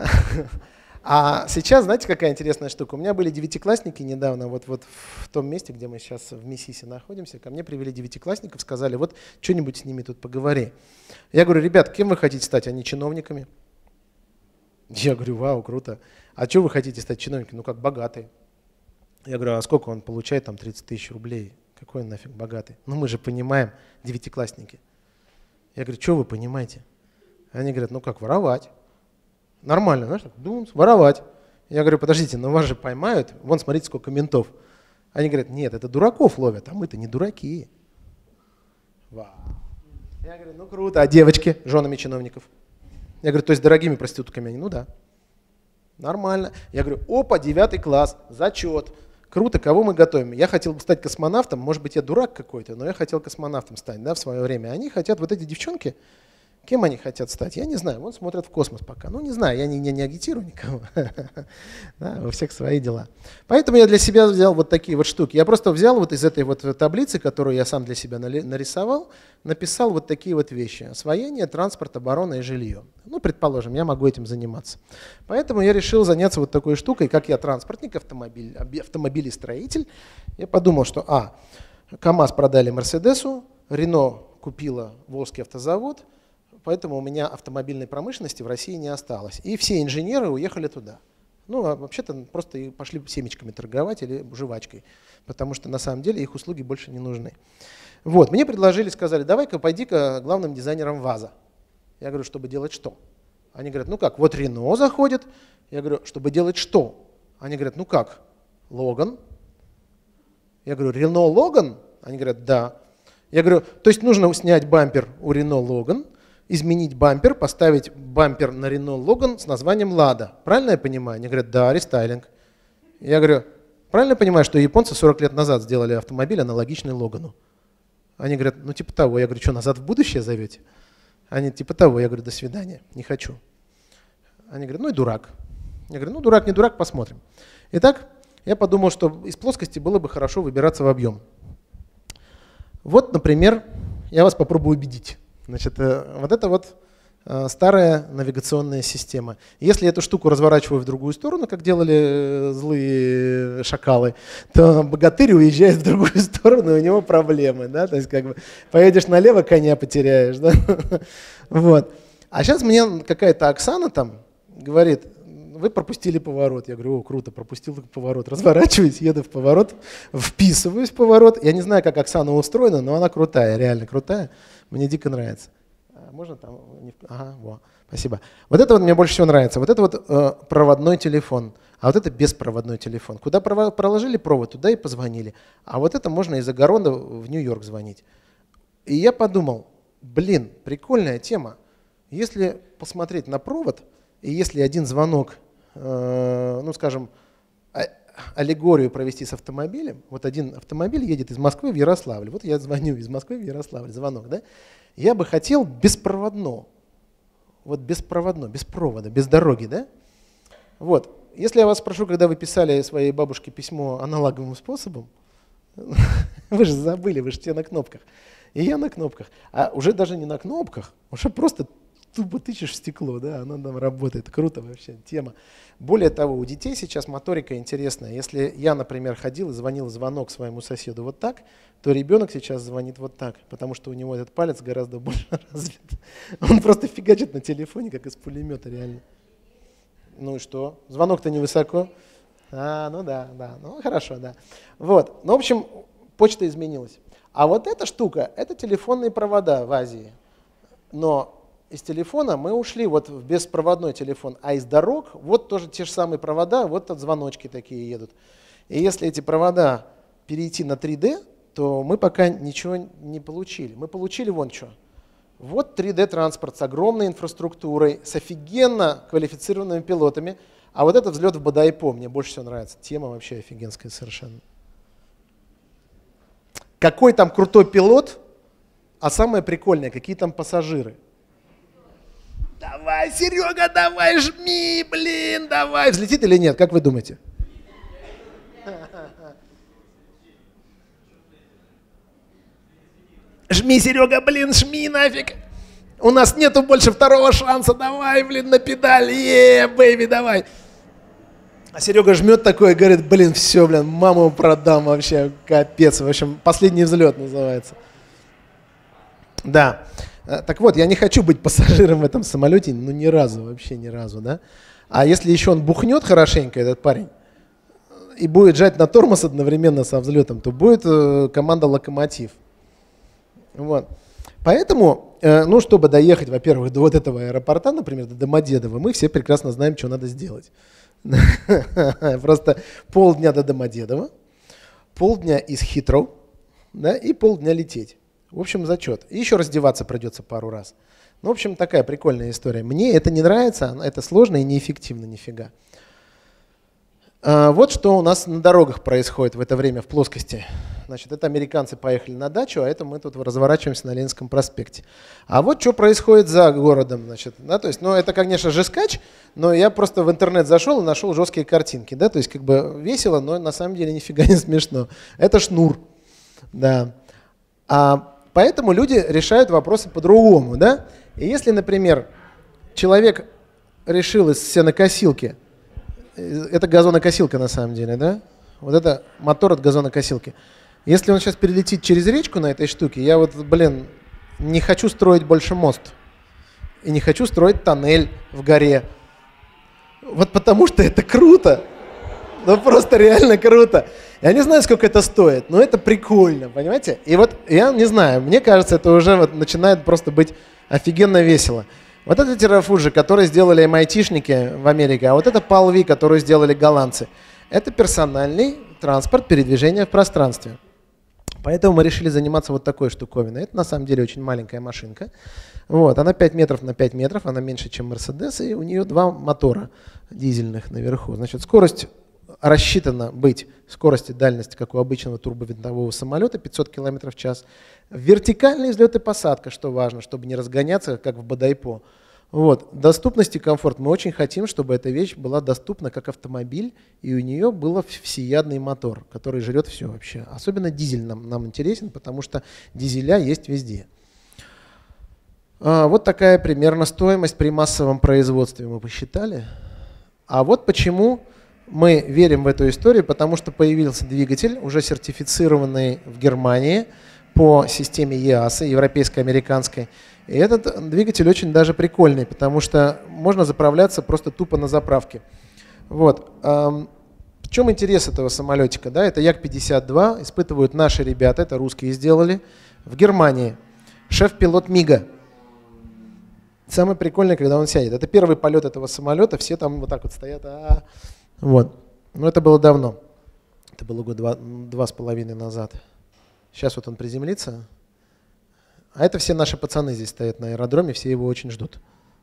А сейчас, знаете, какая интересная штука? У меня были девятиклассники недавно, вот в том месте, где мы сейчас в Миссиси находимся, ко мне привели девятиклассников, сказали, вот что-нибудь с ними тут поговори. Я говорю, ребят, кем вы хотите стать? Они чиновниками. Я говорю, вау, круто. А что вы хотите стать чиновниками? Ну как, богатый. Я говорю, а сколько он получает? Там 30 тысяч рублей. Какой он нафиг богатый? Ну мы же понимаем, девятиклассники. Я говорю, что вы понимаете? Они говорят, ну как, воровать. Нормально, знаешь, воровать. Я говорю, подождите, но вас же поймают, вон смотрите, сколько ментов. Они говорят, нет, это дураков ловят, а мы-то не дураки. Вау. Я говорю, ну круто, а девочки, женами чиновников? Я говорю, то есть дорогими проститутками они? Ну да. Нормально. Я говорю, опа, 9 класс, зачет. Круто, кого мы готовим? Я хотел бы стать космонавтом, может быть, я дурак какой-то, но я хотел космонавтом стать, да, в свое время. Они хотят, вот эти девчонки, кем они хотят стать? Я не знаю. Вон смотрят в космос пока. Ну, не знаю, я не агитирую никого. Да, у всех свои дела. Поэтому я для себя взял вот такие вот штуки. Я просто взял вот из этой вот таблицы, которую я сам для себя нарисовал, написал вот такие вот вещи. Освоение, транспорт, оборона и жилье. Ну, предположим, я могу этим заниматься. Поэтому я решил заняться вот такой штукой, как я транспортник, автомобилестроитель. Я подумал, что КАМАЗ продали Мерседесу, Рено купила Волжский автозавод, поэтому у меня автомобильной промышленности в России не осталось. И все инженеры уехали туда. Ну, а вообще-то просто и пошли семечками торговать или жвачкой, потому что на самом деле их услуги больше не нужны. Вот, мне предложили, сказали, давай-ка пойди-ка главным дизайнером ВАЗа. Я говорю, чтобы делать что? Они говорят, ну как, вот Рено заходит. Я говорю, чтобы делать что? Они говорят, ну как, Логан. Я говорю, Рено Логан? Они говорят, да. Я говорю, то есть нужно снять бампер у Renault Logan, изменить бампер, поставить бампер на Renault Logan с названием Lada. Правильно я понимаю? Они говорят, да, рестайлинг. Я говорю, правильно я понимаю, что японцы 40 лет назад сделали автомобиль аналогичный Логану? Они говорят, ну типа того. Я говорю, что, назад в будущее зовете? Они типа того. Я говорю, до свидания, не хочу. Они говорят, ну и дурак. Я говорю, ну дурак, не дурак, посмотрим. Итак, я подумал, что из плоскости было бы хорошо выбираться в объем. Вот, например, я вас попробую убедить. Значит, вот это вот старая навигационная система. Если эту штуку разворачиваю в другую сторону, как делали злые шакалы, то богатырь уезжает в другую сторону, и у него проблемы. Да? То есть как бы поедешь налево, коня потеряешь. Да? Вот. А сейчас мне какая-то Оксана там говорит, вы пропустили поворот. Я говорю, о, круто, пропустил поворот. Разворачиваюсь, еду в поворот, вписываюсь в поворот. Я не знаю, как Оксана устроена, но она крутая, реально крутая. Мне дико нравится. Можно там? Ага, во, спасибо. Вот это вот мне больше всего нравится. Вот это вот проводной телефон, а вот это беспроводной телефон. Куда проложили провод, туда и позвонили. А вот это можно из огорода в Нью-Йорк звонить. И я подумал, блин, прикольная тема. Если посмотреть на провод, и если один звонок, ну скажем, аллегорию провести с автомобилем, вот один автомобиль едет из Москвы в Ярославль, вот я звоню из Москвы в Ярославль, звонок, да? Я бы хотел беспроводно, вот беспроводно, без провода, без дороги, да? Вот, если я вас спрошу, когда вы писали своей бабушке письмо аналоговым способом, вы же забыли, вы же те на кнопках, и я на кнопках, а уже даже не на кнопках, уже просто тупо тычешь в стекло, да, оно там работает, круто вообще, тема. Более того, у детей сейчас моторика интересная. Если я, например, ходил и звонил звонок своему соседу вот так, то ребенок сейчас звонит вот так, потому что у него этот палец гораздо больше развит. Он просто фигачит на телефоне, как из пулемета, реально. Ну и что? Звонок-то невысоко. Ну да, ну хорошо, да. Вот, ну в общем, почта изменилась. А вот эта штука, это телефонные провода в Азии. Но из телефона мы ушли вот в беспроводной телефон, а из дорог вот тоже те же самые провода, вот от звоночки такие едут. И если эти провода перейти на 3D, то мы пока ничего не получили. Мы получили вон что. Вот 3D-транспорт с огромной инфраструктурой, с офигенно квалифицированными пилотами. А вот это взлет в Бодайпо мне больше всего нравится. Тема вообще офигенская совершенно. Какой там крутой пилот, а самое прикольное, какие там пассажиры. Давай, Серега, давай, жми, блин, давай. Взлетит или нет, как вы думаете? Жми, Серега, блин, жми нафиг. У нас нету больше второго шанса, давай, блин, на педаль, бэйби, давай. А Серега жмет такой, говорит, блин, все, блин, маму продам вообще, капец. В общем, последний взлет называется. Да. Так вот, я не хочу быть пассажиром в этом самолете, ну ни разу, вообще ни разу, да. А если еще он бухнет хорошенько, этот парень, и будет жать на тормоз одновременно со взлетом, то будет команда «Локомотив». Вот. Поэтому, ну, чтобы доехать, во-первых, до вот этого аэропорта, например, до Домодедово, мы все прекрасно знаем, что надо сделать. Просто полдня до Домодедова, полдня из Хитроу, да, и полдня лететь. В общем, зачет. И еще раздеваться придется пару раз. Ну, в общем, такая прикольная история. Мне это не нравится, это сложно и неэффективно нифига. Вот что у нас на дорогах происходит в это время в плоскости. Значит, это американцы поехали на дачу, а это мы тут разворачиваемся на Ленинском проспекте. А вот что происходит за городом. Значит, да, то есть, ну, это, конечно же, скач, но я просто в интернет зашел и нашел жесткие картинки. Да, то есть, как бы весело, но на самом деле нифига не смешно. Это шнур. Да. Поэтому люди решают вопросы по-другому. Да? И если, например, человек решил из сенокосилки, это газонокосилка на самом деле, да? Вот это мотор от газонокосилки. Если он сейчас перелетит через речку на этой штуке, я вот, блин, не хочу строить больше мост. И не хочу строить тоннель в горе. Вот потому что это круто. Ну просто реально круто. Я не знаю, сколько это стоит, но это прикольно, понимаете? И вот я не знаю, мне кажется, это уже вот начинает просто быть офигенно весело. Вот это террафуджи, который сделали MIT-шники в Америке, а вот это Palvi, которую сделали голландцы. Это персональный транспорт передвижения в пространстве. Поэтому мы решили заниматься вот такой штуковиной. Это на самом деле очень маленькая машинка. Вот, она 5 метров на 5 метров, она меньше, чем Мерседес, и у нее два мотора дизельных наверху. Значит, скорость рассчитана быть, скорость и дальность, как у обычного турбовинтового самолета, 500 км в час. Вертикальный взлет и посадка, что важно, чтобы не разгоняться, как в Бодайпо. Вот. Доступность и комфорт. Мы очень хотим, чтобы эта вещь была доступна как автомобиль, и у нее был всеядный мотор, который жрет все вообще. Особенно дизель нам интересен, потому что дизеля есть везде. Вот такая примерно стоимость при массовом производстве мы посчитали. А вот почему мы верим в эту историю, потому что появился двигатель, уже сертифицированный в Германии по системе EASA, европейско-американской. И этот двигатель очень даже прикольный, потому что можно заправляться просто тупо на заправке. Вот. В чем интерес этого самолетика? Да, это Як-52, испытывают наши ребята, это русские сделали, в Германии. Шеф-пилот МИГа. Самое прикольное, когда он сядет. Это первый полет этого самолета, все там вот так вот стоят. Вот. Но это было давно. Это было года 2,5 назад. Сейчас вот он приземлится. А это все наши пацаны здесь стоят на аэродроме, все его очень ждут.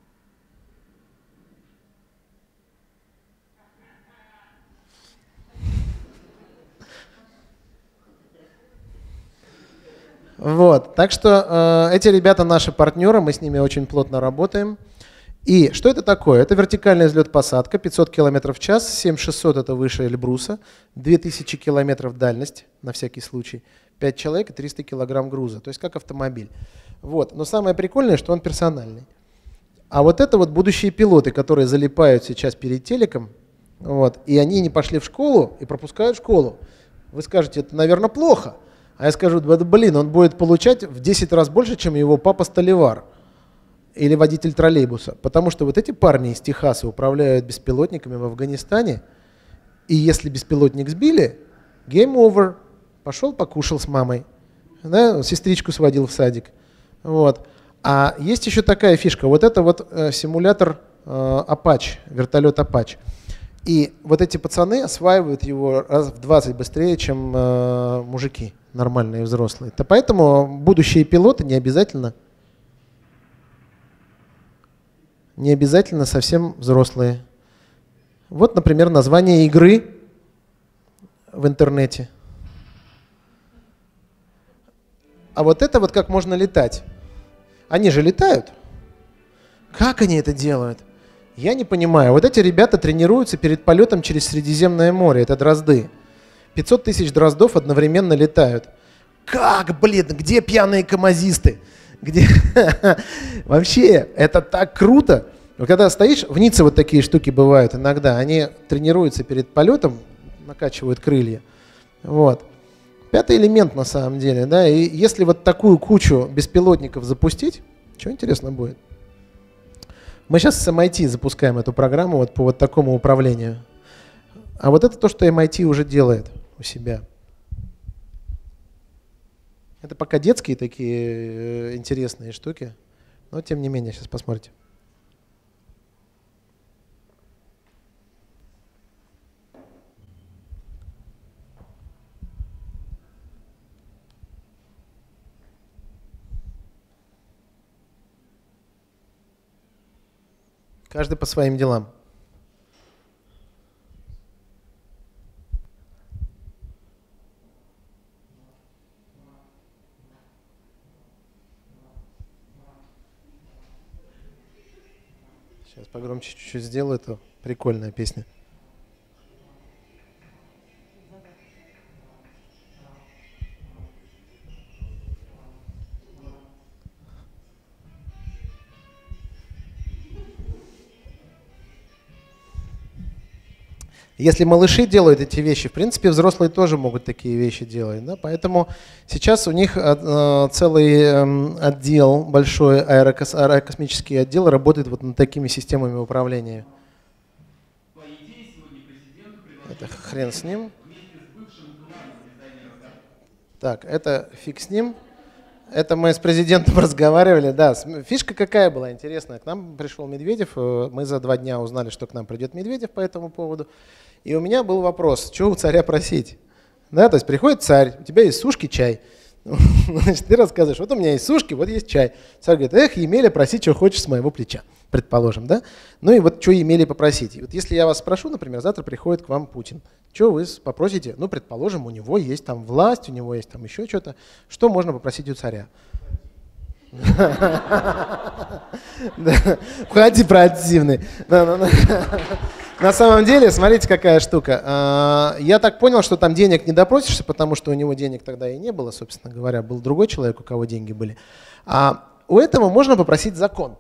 Вот. Так что эти ребята наши партнеры, мы с ними очень плотно работаем. И что это такое? Это вертикальный взлет-посадка, 500 км в час, 7600 это выше Эльбруса, 2000 км дальность, на всякий случай, 5 человек и 300 кг груза, то есть как автомобиль. Вот. Но самое прикольное, что он персональный. А вот это вот будущие пилоты, которые залипают сейчас перед телеком, вот, и они не пошли в школу и пропускают школу. Вы скажете, это, наверное, плохо. А я скажу, да блин, он будет получать в 10 раз больше, чем его папа Столивар или водитель троллейбуса. Потому что вот эти парни из Техаса управляют беспилотниками в Афганистане, и если беспилотник сбили, game over, пошел покушал с мамой, да, сестричку сводил в садик. Вот. А есть еще такая фишка, вот это вот симулятор Apache, вертолет Apache. И вот эти пацаны осваивают его раз в 20 быстрее, чем мужики нормальные взрослые. То поэтому будущие пилоты не обязательно совсем взрослые. Вот, например, название игры в интернете. А вот это вот как можно летать. Они же летают. Как они это делают? Я не понимаю. Вот эти ребята тренируются перед полетом через Средиземное море. Это дрозды. 500 тысяч дроздов одновременно летают. Как, блин, где пьяные камазисты? Где? Вообще, это так круто. Когда стоишь, в Ницце вот такие штуки бывают иногда. Они тренируются перед полетом, накачивают крылья. Вот. Пятый элемент на самом деле. Да? И если вот такую кучу беспилотников запустить, что интересно будет? Мы сейчас с MIT запускаем эту программу вот по вот такому управлению. А вот это то, что MIT уже делает у себя. Это пока детские такие интересные штуки, но тем не менее, сейчас посмотрите. Каждый по своим делам. Сейчас погромче чуть-чуть сделаю, это прикольная песня. Если малыши делают эти вещи, в принципе, взрослые тоже могут такие вещи делать. Да? Поэтому сейчас у них целый отдел, большой аэрокосмический отдел, работает вот над такими системами управления. Это хрен с ним. Так, это фиг с ним. Это мы с президентом разговаривали. Да, фишка какая была интересная. К нам пришел Медведев. Мы за 2 дня узнали, что к нам придет Медведев по этому поводу. И у меня был вопрос, что у царя просить? Да, то есть приходит царь, у тебя есть сушки, чай. Значит, ты рассказываешь, вот у меня есть сушки, вот есть чай. Царь говорит, эх, Емеля, проси, что хочешь с моего плеча, предположим, да? Ну и вот что Емеле попросить. И вот если я вас спрошу, например, завтра приходит к вам Путин, что вы попросите? Ну, предположим, у него есть там власть, у него есть там еще что-то. Что можно попросить у царя? Входи, противный. На самом деле, смотрите, какая штука. Я так понял, что там денег не допросишься, потому что у него денег тогда и не было, собственно говоря. Был другой человек, у кого деньги были. А у этого можно попросить закон.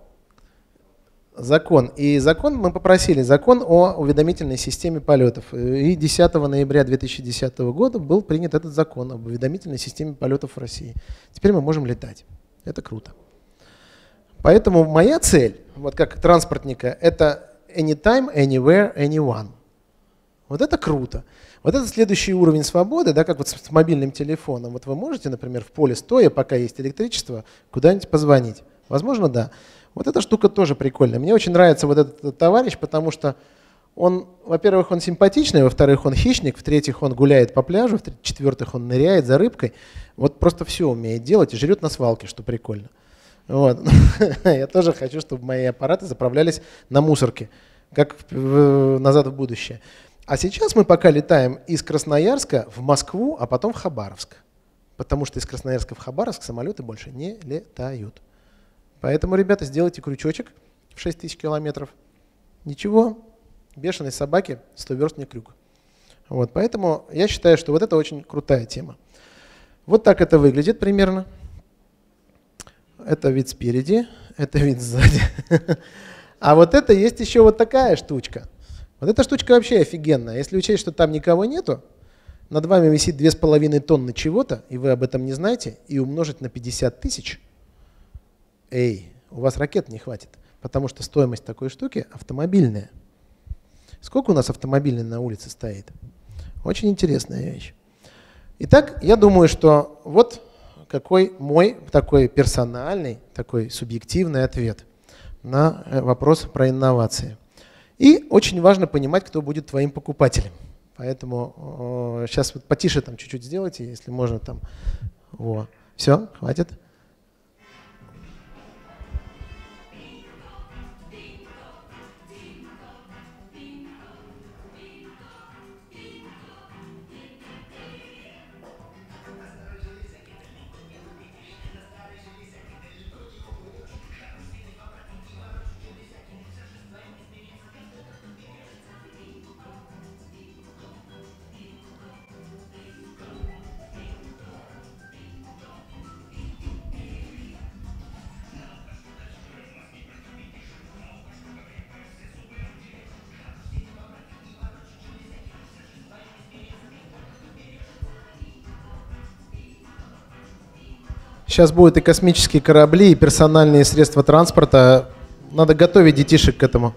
Закон. И закон мы попросили. Закон о уведомительной системе полетов. И 10 ноября 2010 года был принят этот закон об уведомительной системе полетов в России. Теперь мы можем летать. Это круто. Поэтому моя цель, вот как транспортника, это anytime, anywhere, anyone. Вот это круто. Вот это следующий уровень свободы, да, как вот с мобильным телефоном. Вот вы можете, например, в поле стоя, пока есть электричество, куда-нибудь позвонить. Возможно, да. Вот эта штука тоже прикольная. Мне очень нравится вот этот товарищ, потому что он, во-первых, он симпатичный, во-вторых, он хищник, в-третьих, он гуляет по пляжу, в-четвертых, он ныряет за рыбкой. Вот просто все умеет делать и жрет на свалке, что прикольно. Вот. Я тоже хочу, чтобы мои аппараты заправлялись на мусорке, как «Назад в будущее». А сейчас мы пока летаем из Красноярска в Москву, а потом в Хабаровск. Потому что из Красноярска в Хабаровск самолеты больше не летают. Поэтому, ребята, сделайте крючочек в 6000 километров. Ничего, бешеной собаке 100 верст не крюк. Вот, поэтому я считаю, что вот это очень крутая тема. Вот так это выглядит примерно. Это вид спереди, это вид сзади. А вот это есть еще вот такая штучка. Вот эта штучка вообще офигенная. Если учесть, что там никого нету, над вами висит 2,5 тонны чего-то, и вы об этом не знаете, и умножить на 50 тысяч, эй, у вас ракет не хватит, потому что стоимость такой штуки автомобильная. Сколько у нас автомобильной на улице стоит? Очень интересная вещь. Итак, я думаю, что вот какой мой такой персональный, такой субъективный ответ на вопрос про инновации. И очень важно понимать, кто будет твоим покупателем. Поэтому сейчас вот потише там чуть-чуть сделайте, если можно там. Во. Все, хватит. Сейчас будут и космические корабли, и персональные средства транспорта. Надо готовить детишек к этому.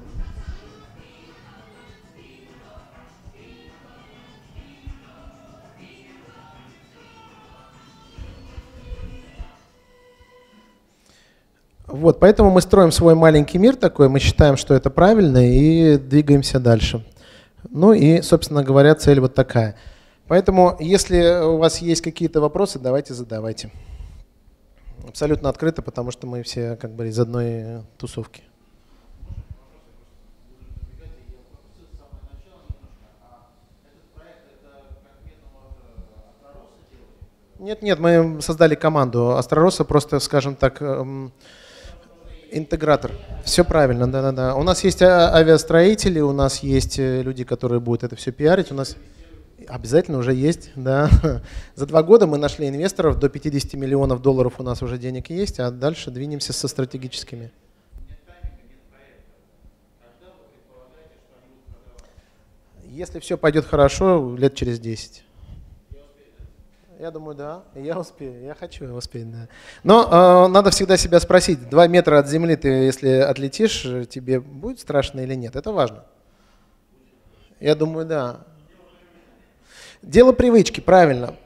Вот, поэтому мы строим свой маленький мир такой, мы считаем, что это правильно, и двигаемся дальше. Ну и, собственно говоря, цель вот такая. Поэтому, если у вас есть какие-то вопросы, давайте задавайте. Абсолютно открыто, потому что мы все как бы из одной тусовки. Нет, мы создали команду. Астророса просто, скажем так, интегратор. Все правильно, да. У нас есть авиастроители, у нас есть люди, которые будут это все пиарить. У нас обязательно уже есть, да. За 2 года мы нашли инвесторов, до 50 миллионов долларов у нас уже денег есть, а дальше двинемся со стратегическими. Если все пойдет хорошо, лет через 10. Я думаю, да, я успею, я хочу успеть, да. Но надо всегда себя спросить, 2 метра от земли ты, если отлетишь, тебе будет страшно или нет? Это важно. Я думаю, да. Дело привычки, правильно.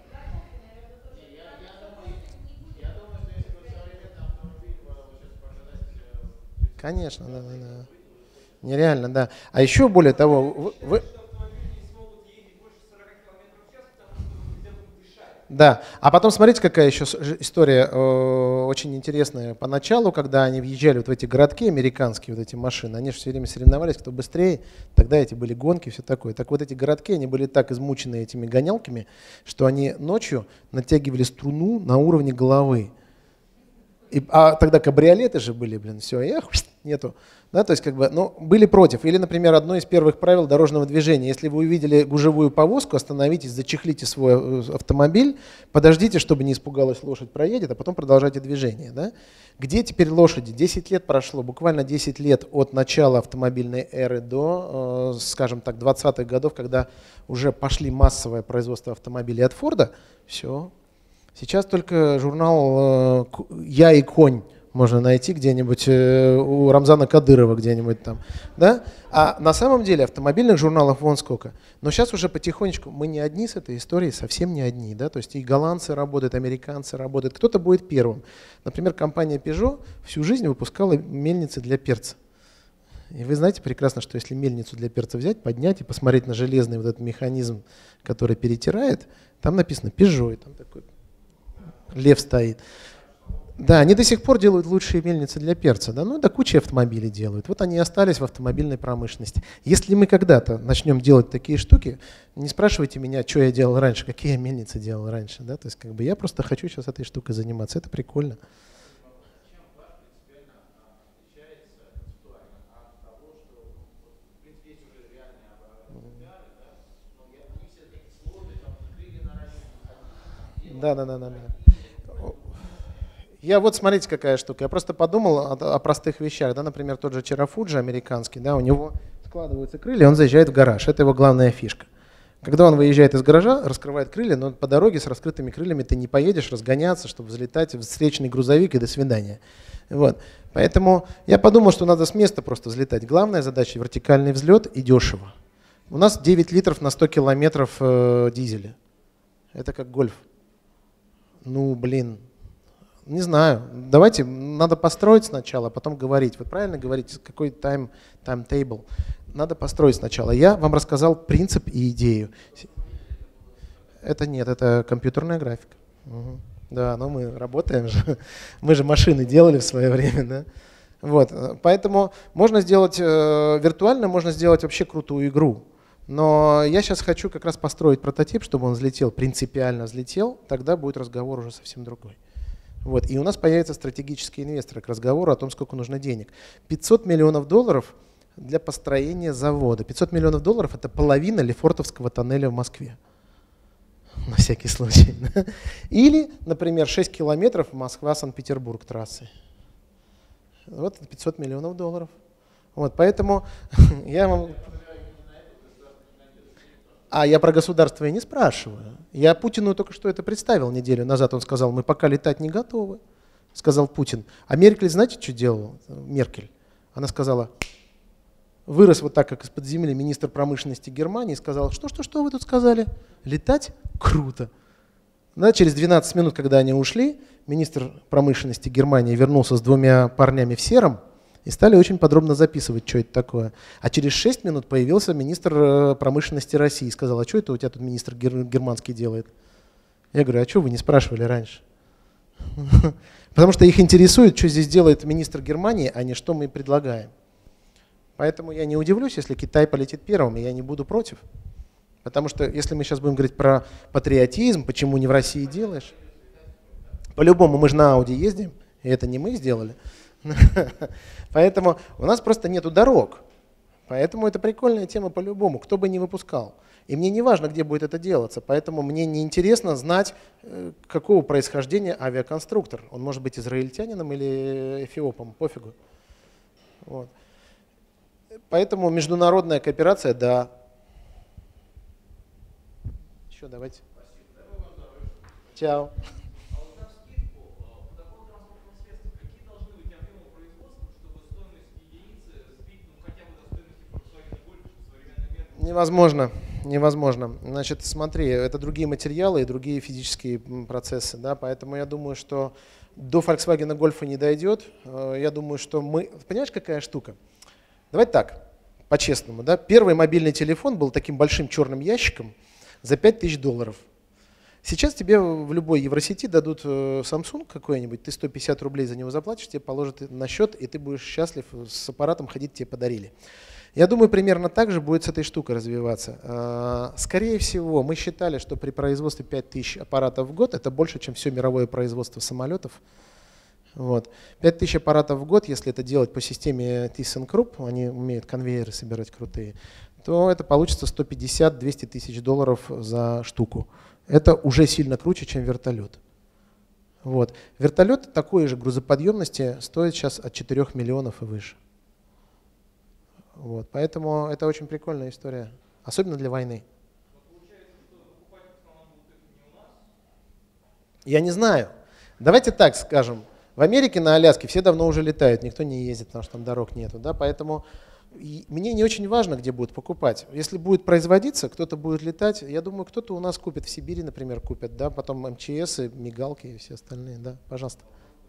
Конечно, да. Нереально, да. А еще более того, Да, а потом смотрите, какая еще история очень интересная. Поначалу, когда они въезжали вот в эти городки американские, вот эти машины, они же все время соревновались, кто быстрее, тогда эти были гонки, все такое. Так вот эти городки, они были так измучены этими гонялками, что они ночью натягивали струну на уровне головы. А тогда кабриолеты же были, блин, все, нету. Да, то есть, как бы, ну, были против. Или, например, одно из первых правил дорожного движения. Если вы увидели гужевую повозку, остановитесь, зачехлите свой автомобиль, подождите, чтобы не испугалась лошадь, проедет, а потом продолжайте движение. Да? Где теперь лошади? 10 лет прошло, буквально 10 лет от начала автомобильной эры до, скажем так, 20-х годов, когда уже пошли массовое производство автомобилей от Форда. Все. Сейчас только журнал «Я и конь» можно найти где-нибудь у Рамзана Кадырова где-нибудь там. Да? А на самом деле автомобильных журналов вон сколько. Но сейчас уже потихонечку мы не одни с этой историей, совсем не одни. Да? То есть и голландцы работают, американцы работают. Кто-то будет первым. Например, компания Peugeot всю жизнь выпускала мельницы для перца. И вы знаете прекрасно, что если мельницу для перца взять, поднять и посмотреть на железный вот этот механизм, который перетирает, там написано Peugeot, и там такой лев стоит. Да, они до сих пор делают лучшие мельницы для перца, да, ну да куча автомобилей делают. Вот они и остались в автомобильной промышленности. Если мы когда-то начнем делать такие штуки, не спрашивайте меня, что я делал раньше, какие я мельницы делал раньше, да, то есть как бы я просто хочу сейчас этой штукой заниматься, это прикольно. Да, да, да, да, да. Я вот смотрите, какая штука. Я просто подумал о простых вещах. Да, например, тот же Чарафуджи американский, да, у него складываются крылья, он заезжает в гараж. Это его главная фишка. Когда он выезжает из гаража, раскрывает крылья, но по дороге с раскрытыми крыльями ты не поедешь разгоняться, чтобы взлетать в встречный грузовик и до свидания. Вот. Поэтому я подумал, что надо с места просто взлетать. Главная задача — вертикальный взлет и дешево. У нас 9 литров на 100 километров дизеля. Это как гольф. Ну, блин. Не знаю. Давайте, надо построить сначала, а потом говорить. Вы правильно говорите, какой таймтейбл? Надо построить сначала. Я вам рассказал принцип и идею. Это нет, это компьютерная графика. Угу. Да, но мы работаем же. Мы же машины делали в свое время, да? Вот. Поэтому можно сделать виртуально, можно сделать вообще крутую игру. Но я сейчас хочу как раз построить прототип, чтобы он взлетел, принципиально взлетел, тогда будет разговор уже совсем другой. Вот. И у нас появятся стратегические инвесторы к разговору о том, сколько нужно денег. 500 миллионов долларов для построения завода. 500 миллионов долларов — это половина Лефортовского тоннеля в Москве. На всякий случай. Или, например, 6 километров Москва-Санкт-Петербург трассы. Вот 500 миллионов долларов. Вот, поэтому я вам... А я про государство и не спрашиваю. Я Путину только что это представил неделю назад. Он сказал, мы пока летать не готовы, сказал Путин. А Меркель, знаете, что делала? Меркель. Она сказала, вырос вот так, как из-под земли министр промышленности Германии, сказал, что вы тут сказали? Летать? Круто. Да, через 12 минут, когда они ушли, министр промышленности Германии вернулся с 2 парнями в сером, и стали очень подробно записывать, что это такое. А через 6 минут появился министр промышленности России и сказал, а что это у тебя тут министр германский делает? Я говорю, а что вы не спрашивали раньше? Потому что их интересует, что здесь делает министр Германии, а не что мы предлагаем. Поэтому я не удивлюсь, если Китай полетит первым, и я не буду против. Потому что если мы сейчас будем говорить про патриотизм, почему не в России делаешь? По-любому мы же на Ауди ездим, и это не мы сделали. Поэтому у нас просто нету дорог. Поэтому это прикольная тема по-любому, кто бы ни выпускал. И мне не важно, где будет это делаться, поэтому мне не интересно знать, какого происхождения авиаконструктор. Он может быть израильтянином или эфиопом, пофигу. Вот. Поэтому международная кооперация, да. Еще давайте. Чао. Невозможно, невозможно. Значит, смотри, это другие материалы и другие физические процессы, да, поэтому я думаю, что до Volkswagen Golf не дойдет. Я думаю, что мы... Понимаешь, какая штука? Давайте так, по-честному, да. Первый мобильный телефон был таким большим черным ящиком за $5000. Сейчас тебе в любой Евросети дадут Samsung какой-нибудь, ты 150 рублей за него заплатишь, тебе положат на счет, и ты будешь счастлив, с аппаратом ходить тебе подарили. Я думаю, примерно так же будет с этой штукой развиваться. Скорее всего, мы считали, что при производстве 5000 аппаратов в год, это больше, чем все мировое производство самолетов. Вот. 5000 аппаратов в год, если это делать по системе ThyssenKrupp, они умеют конвейеры собирать крутые, то это получится 150-200 тысяч долларов за штуку. Это уже сильно круче, чем вертолет. Вот. Вертолет такой же грузоподъемности стоит сейчас от 4 миллионов и выше. Вот. Поэтому это очень прикольная история, особенно для войны. Я не знаю. Давайте так скажем. В Америке на Аляске все давно уже летают, никто не ездит, потому что там дорог нету. Да? Поэтому мне не очень важно, где будут покупать. Если будет производиться, кто-то будет летать. Я думаю, кто-то у нас купит, в Сибири, например, купят. Да? Потом МЧС, и мигалки и все остальные. Да? Пожалуйста.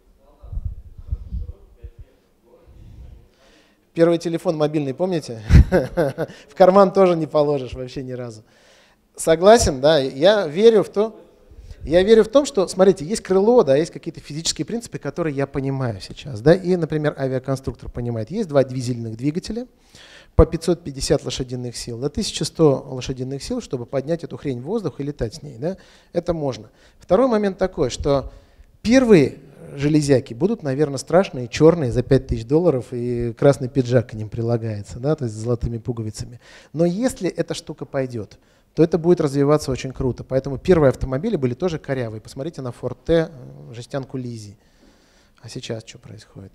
Первый телефон мобильный, помните? В карман тоже не положишь вообще ни разу. Согласен, да. Я верю в том, что, смотрите, есть крыло, да, есть какие-то физические принципы, которые я понимаю сейчас. Да, и, например, авиаконструктор понимает. Есть два дизельных двигателя по 550 лошадиных сил, до 1100 лошадиных сил, чтобы поднять эту хрень в воздух и летать с ней. Да, это можно. Второй момент такой, что первые железяки будут, наверное, страшные, черные за 5000 долларов, и красный пиджак к ним прилагается, да, то есть с золотыми пуговицами. Но если эта штука пойдет, то это будет развиваться очень круто. Поэтому первые автомобили были тоже корявые. Посмотрите на Ford T, жестянку Лизи. А сейчас что происходит?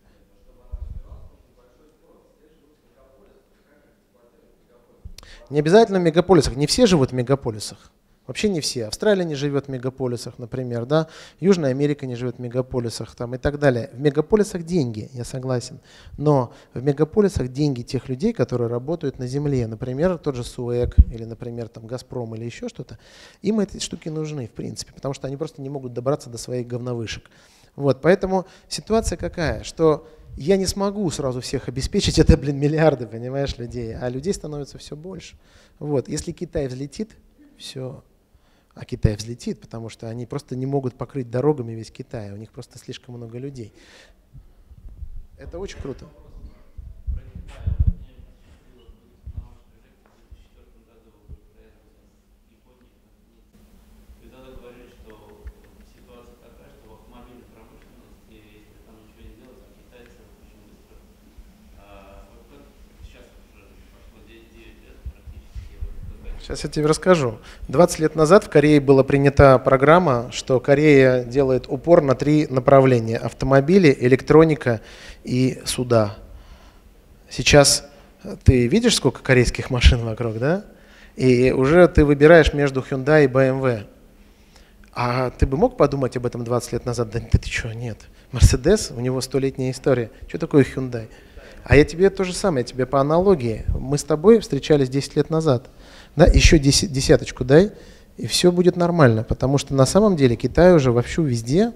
Не обязательно в мегаполисах. Не все живут в мегаполисах. Вообще не все. Австралия не живет в мегаполисах, например, да? Южная Америка не живет в мегаполисах там, и так далее. В мегаполисах деньги, я согласен. Но в мегаполисах деньги тех людей, которые работают на земле. Например, тот же СУЭК или, например, там, Газпром или еще что-то. Им эти штуки нужны, в принципе, потому что они просто не могут добраться до своих говновышек. Вот, поэтому ситуация какая, что я не смогу сразу всех обеспечить, это, миллиарды, понимаешь, людей, а людей становится все больше. Вот, если Китай взлетит, все. А Китай взлетит, потому что они просто не могут покрыть дорогами весь Китай, у них просто слишком много людей. Это очень круто. Сейчас я тебе расскажу. 20 лет назад в Корее была принята программа, что Корея делает упор на 3 направления: автомобили, электроника и суда. Сейчас ты видишь, сколько корейских машин вокруг, да? И уже ты выбираешь между Hyundai и BMW. А ты бы мог подумать об этом 20 лет назад? Да ты что, нет. Mercedes, у него 100-летняя история. Что такое Hyundai? А я тебе то же самое, я тебе по аналогии. Мы с тобой встречались 10 лет назад. Да, еще десяточку дай, и все будет нормально, потому что на самом деле Китай уже вовсю везде,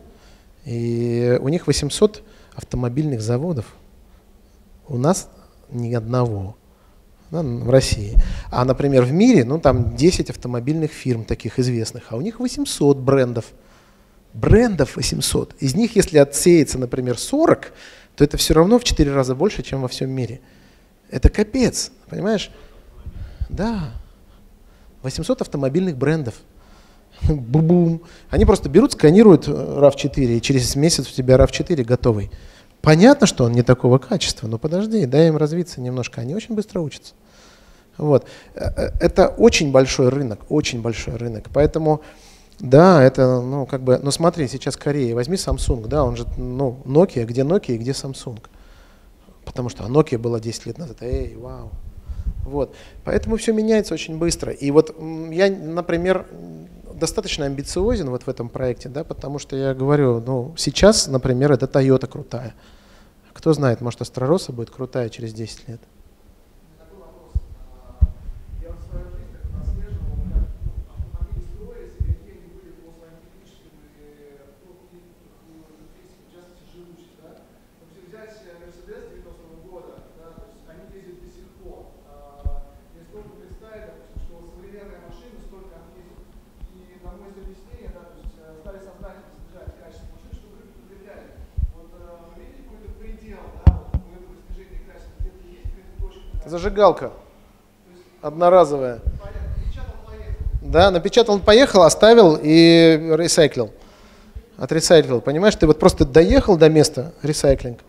и у них 800 автомобильных заводов. У нас ни одного, да, в России. А, например, в мире, ну там 10 автомобильных фирм таких известных, а у них 800 брендов. Брендов 800. Из них, если отсеется, например, 40, то это все равно в 4 раза больше, чем во всем мире. Это капец, понимаешь? Да. 800 автомобильных брендов. Бу-бум. Они просто берут, сканируют RAV4, и через месяц у тебя RAV4 готовый. Понятно, что он не такого качества, но подожди, дай им развиться немножко. Они очень быстро учатся. Вот. Это очень большой рынок, очень большой рынок. Поэтому, да, это, ну, как бы, ну, смотри, сейчас Корея, возьми Samsung, да, он же, ну, Nokia и где Samsung? Потому что Nokia была 10 лет назад, эй, вау. Вот. Поэтому все меняется очень быстро. И вот я, например, достаточно амбициозен вот в этом проекте, да, потому что я говорю, ну, сейчас, например, это Toyota крутая. Кто знает, может, Astra будет крутая через 10 лет. Зажигалка. Одноразовая. Да, напечатал, поехал, оставил и ресайклил. Отресайклил. Понимаешь, ты вот просто доехал до места, ресайклинг.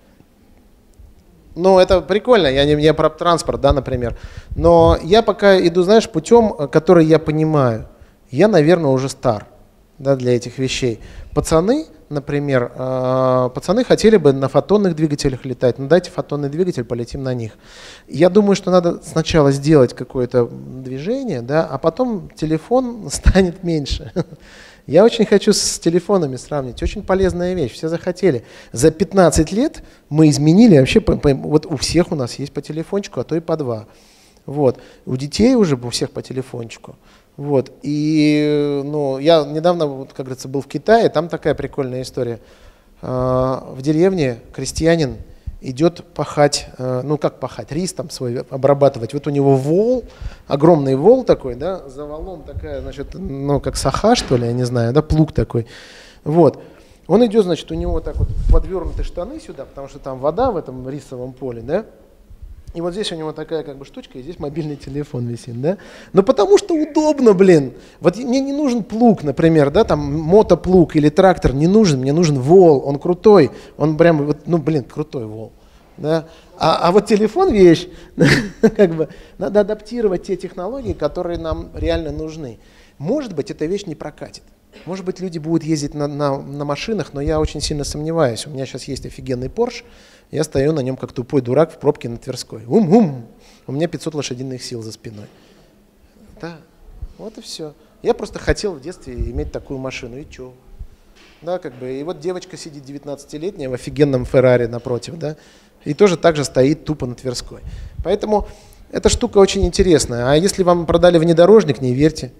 Ну, это прикольно, я про транспорт, да, например. Но я пока иду, знаешь, путем, который я понимаю. Я, наверное, уже стар, да, для этих вещей. Пацаны, например, пацаны хотели бы на фотонных двигателях летать. Ну, дайте фотонный двигатель, полетим на них. Я думаю, что надо сначала сделать какое-то движение, да, а потом телефон станет меньше. Я очень хочу с телефонами сравнить. Очень полезная вещь. Все захотели. За 15 лет мы изменили вообще, вот у всех у нас есть по телефончику, а то и по два. Вот. У детей уже у всех по телефончику. Вот. И ну, я недавно, вот, как говорится, был в Китае, там такая прикольная история. В деревне крестьянин идет пахать, ну как пахать, рис там свой обрабатывать. Вот у него вол, огромный вол такой, да, за волом такая, значит, ну как саха, что ли, я не знаю, да, плуг такой. Вот. Он идет, значит, у него вот так вот подвернуты штаны сюда, потому что там вода в этом рисовом поле, да. И вот здесь у него такая как бы штучка, и здесь мобильный телефон висит, да. Но потому что удобно, блин. Вот мне не нужен плуг, например, да, там мотоплуг или трактор не нужен, мне нужен вол, он крутой, он прям, вот, ну, блин, крутой вол, да. А вот телефон вещь, как бы, надо адаптировать те технологии, которые нам реально нужны. Может быть, эта вещь не прокатит. Может быть, люди будут ездить на машинах, но я очень сильно сомневаюсь. У меня сейчас есть офигенный Porsche, я стою на нем как тупой дурак в пробке на Тверской. Ум-ум! У меня 500 лошадиных сил за спиной. Да, вот и все. Я просто хотел в детстве иметь такую машину, и чё? Да, как бы, и вот девочка сидит 19-летняя в офигенном Феррари напротив, да, и тоже так же стоит тупо на Тверской. Поэтому эта штука очень интересная. А если вам продали внедорожник, не верьте.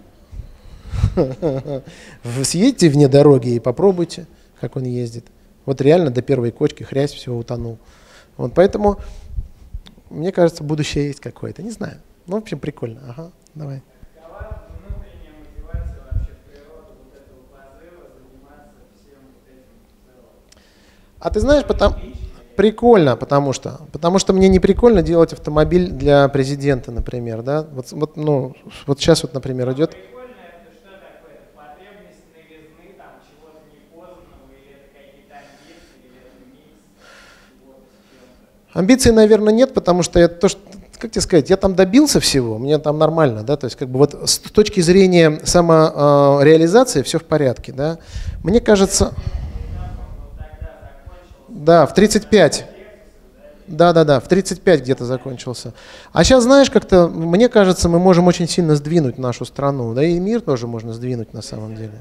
Вы съедете вне дороги и попробуйте, как он ездит. Вот реально до первой кочки хрясь, все, утонул. Вот, поэтому, мне кажется, будущее есть какое-то. Не знаю. Ну, в общем, прикольно. Ага, давай. Какова внутренняя мотивация вообще природы вот этого позыва заниматься всем вот этим в целом? А ты знаешь, прикольно, потому что мне не прикольно делать автомобиль для президента, например, да. Вот, ну, вот сейчас вот, например, идет. Амбиций, наверное, нет, потому что я то, что, как тебе сказать, я там добился всего, мне там нормально, да, то есть как бы вот с точки зрения самореализации все в порядке, да. Мне кажется, да, в 35, да, в 35 где-то закончился. А сейчас, знаешь, как-то, мне кажется, мы можем очень сильно сдвинуть нашу страну, да и мир тоже можно сдвинуть на самом деле.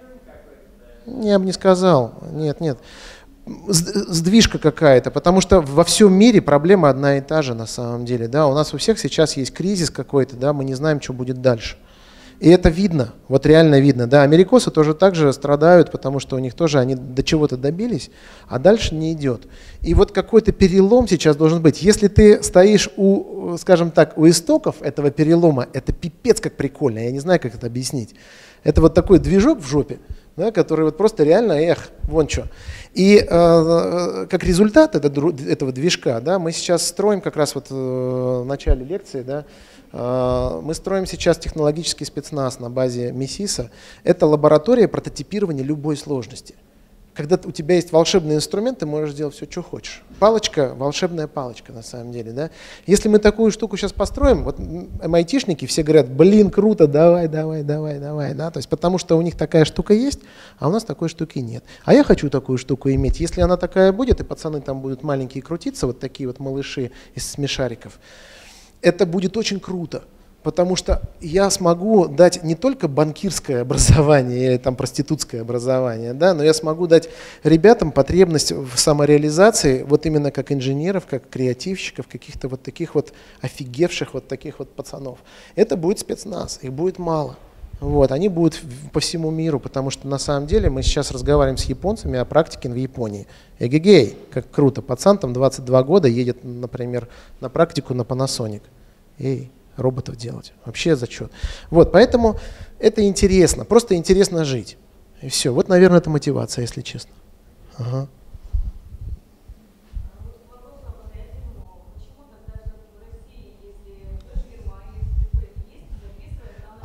Я бы не сказал, нет. Сдвижка какая-то, потому что во всем мире проблема одна и та же на самом деле, да, у нас у всех сейчас есть кризис какой-то, да, мы не знаем, что будет дальше. И это видно, вот реально видно, да, америкосы тоже так же страдают, потому что у них тоже они до чего-то добились, а дальше не идет. И вот какой-то перелом сейчас должен быть. Если ты стоишь у, скажем так, у истоков этого перелома, это пипец как прикольно, я не знаю, как это объяснить. Это вот такой движок в жопе, да, который вот просто реально, вон что. И как результат этого движка, да, мы сейчас строим как раз вот в начале лекции, да, мы строим сейчас технологический спецназ на базе МИСИСа. Это лаборатория прототипирования любой сложности. Когда у тебя есть волшебный инструмент, ты можешь делать все, что хочешь. Палочка, волшебная палочка на самом деле. Да? Если мы такую штуку сейчас построим, вот MIT-шники все говорят, блин, круто, давай. Да? То есть, потому что у них такая штука есть, а у нас такой штуки нет. А я хочу такую штуку иметь. Если она такая будет, и пацаны там будут маленькие крутиться, вот такие вот малыши из смешариков, это будет очень круто. Потому что я смогу дать не только банкирское образование или там проститутское образование, да, но я смогу дать ребятам потребность в самореализации, вот именно как инженеров, как креативщиков, каких-то вот таких вот офигевших вот таких вот пацанов. Это будет спецназ, их будет мало. Вот, они будут по всему миру, потому что на самом деле мы сейчас разговариваем с японцами о практике в Японии. Эгегей, как круто, пацан там 22 года едет, например, на практику на Panasonic. Роботов делать. Вообще зачет. Вот, поэтому это интересно. Просто интересно жить. И все. Вот, наверное, это мотивация, если честно. Ага.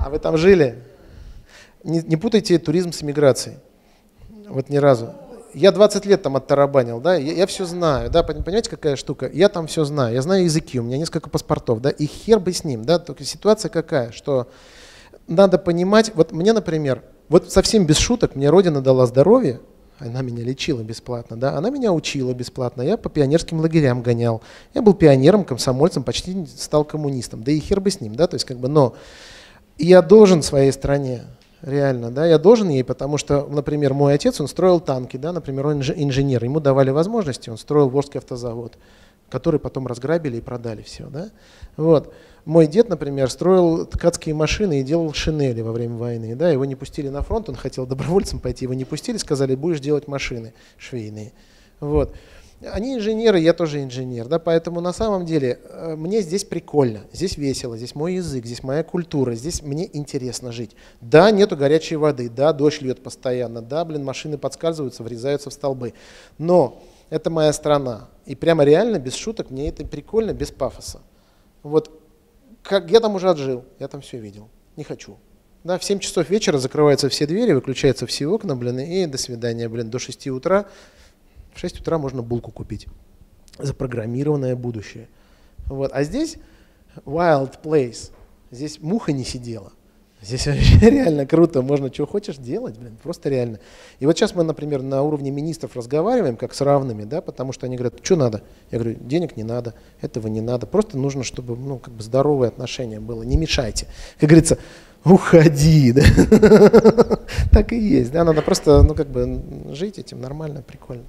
А вы там жили? Не путайте туризм с эмиграцией. Вот ни разу. Я 20 лет там оттарабанил, да, я все знаю, да, понимаете, какая штука? Я там все знаю, я знаю языки, у меня несколько паспортов, да, и хер бы с ним, да, только ситуация какая, что надо понимать, вот мне, например, вот совсем без шуток, мне Родина дала здоровье, она меня лечила бесплатно, да, она меня учила бесплатно, я по пионерским лагерям гонял, я был пионером, комсомольцем, почти стал коммунистом, да и хер бы с ним, да, то есть как бы, но я должен своей стране. Реально, да, я должен ей, потому что, например, мой отец, он строил танки, да, например, он инженер, ему давали возможности, он строил Волжский автозавод, который потом разграбили и продали все, да. Вот. Мой дед, например, строил ткацкие машины и делал шинели во время войны, да, его не пустили на фронт, он хотел добровольцем пойти, его не пустили, сказали, будешь делать машины швейные, вот. Они инженеры, я тоже инженер, да, поэтому на самом деле мне здесь прикольно, здесь весело, здесь мой язык, здесь моя культура, здесь мне интересно жить. Да, нету горячей воды, да, дождь льет постоянно, да, блин, машины подскальзываются, врезаются в столбы, но это моя страна, и прямо реально, без шуток, мне это прикольно, без пафоса. Вот, как я там уже отжил, я там все видел, не хочу. Да, в 7 часов вечера закрываются все двери, выключаются все окна, блин, и до свидания, блин, до 6 утра. В 6 утра можно булку купить. Запрограммированное будущее. Вот. А здесь wild place. Здесь муха не сидела. Здесь вообще реально круто. Можно что хочешь делать, блин, просто реально. И вот сейчас мы, например, на уровне министров разговариваем, как с равными, да, потому что они говорят, что надо? Я говорю, денег не надо, этого не надо. Просто нужно, чтобы, ну, как бы здоровое отношение было. Не мешайте. Как говорится, уходи, да. Так и есть. Да, надо просто, ну, как бы жить этим нормально, прикольно.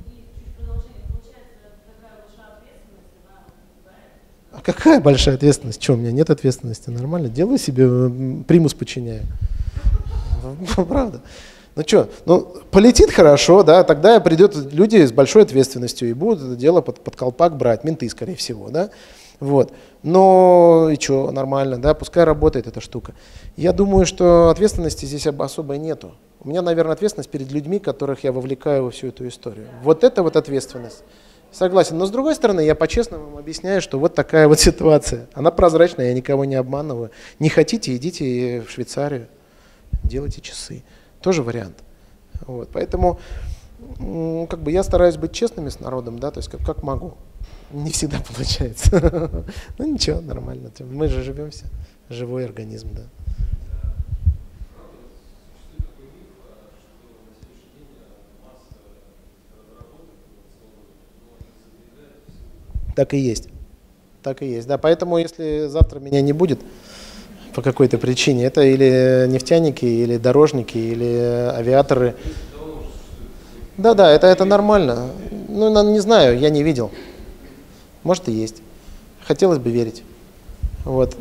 А какая большая ответственность? Что, у меня нет ответственности? Нормально. Делаю себе, примус подчиняю. Правда. Ну что, ну полетит хорошо, да, тогда придут люди с большой ответственностью и будут это дело под колпак брать, менты, скорее всего, да. Вот. Но и что, нормально, да, пускай работает эта штука. Я думаю, что ответственности здесь особой нету. У меня, наверное, ответственность перед людьми, которых я вовлекаю во всю эту историю. Вот это вот ответственность. Согласен. Но с другой стороны, я по-честному вам объясняю, что вот такая вот ситуация. Она прозрачная, я никого не обманываю. Не хотите, идите в Швейцарию, делайте часы. Тоже вариант. Вот. Поэтому как бы я стараюсь быть честными с народом, да, то есть как могу. Не всегда получается. Ну ничего, нормально. Мы же живем все. Живой организм, да. Так и есть. Так и есть. Да, поэтому, если завтра меня не будет по какой-то причине, это или нефтяники, или дорожники, или авиаторы. Да, это нормально. Ну, не знаю, я не видел. Может и есть. Хотелось бы верить. Вот.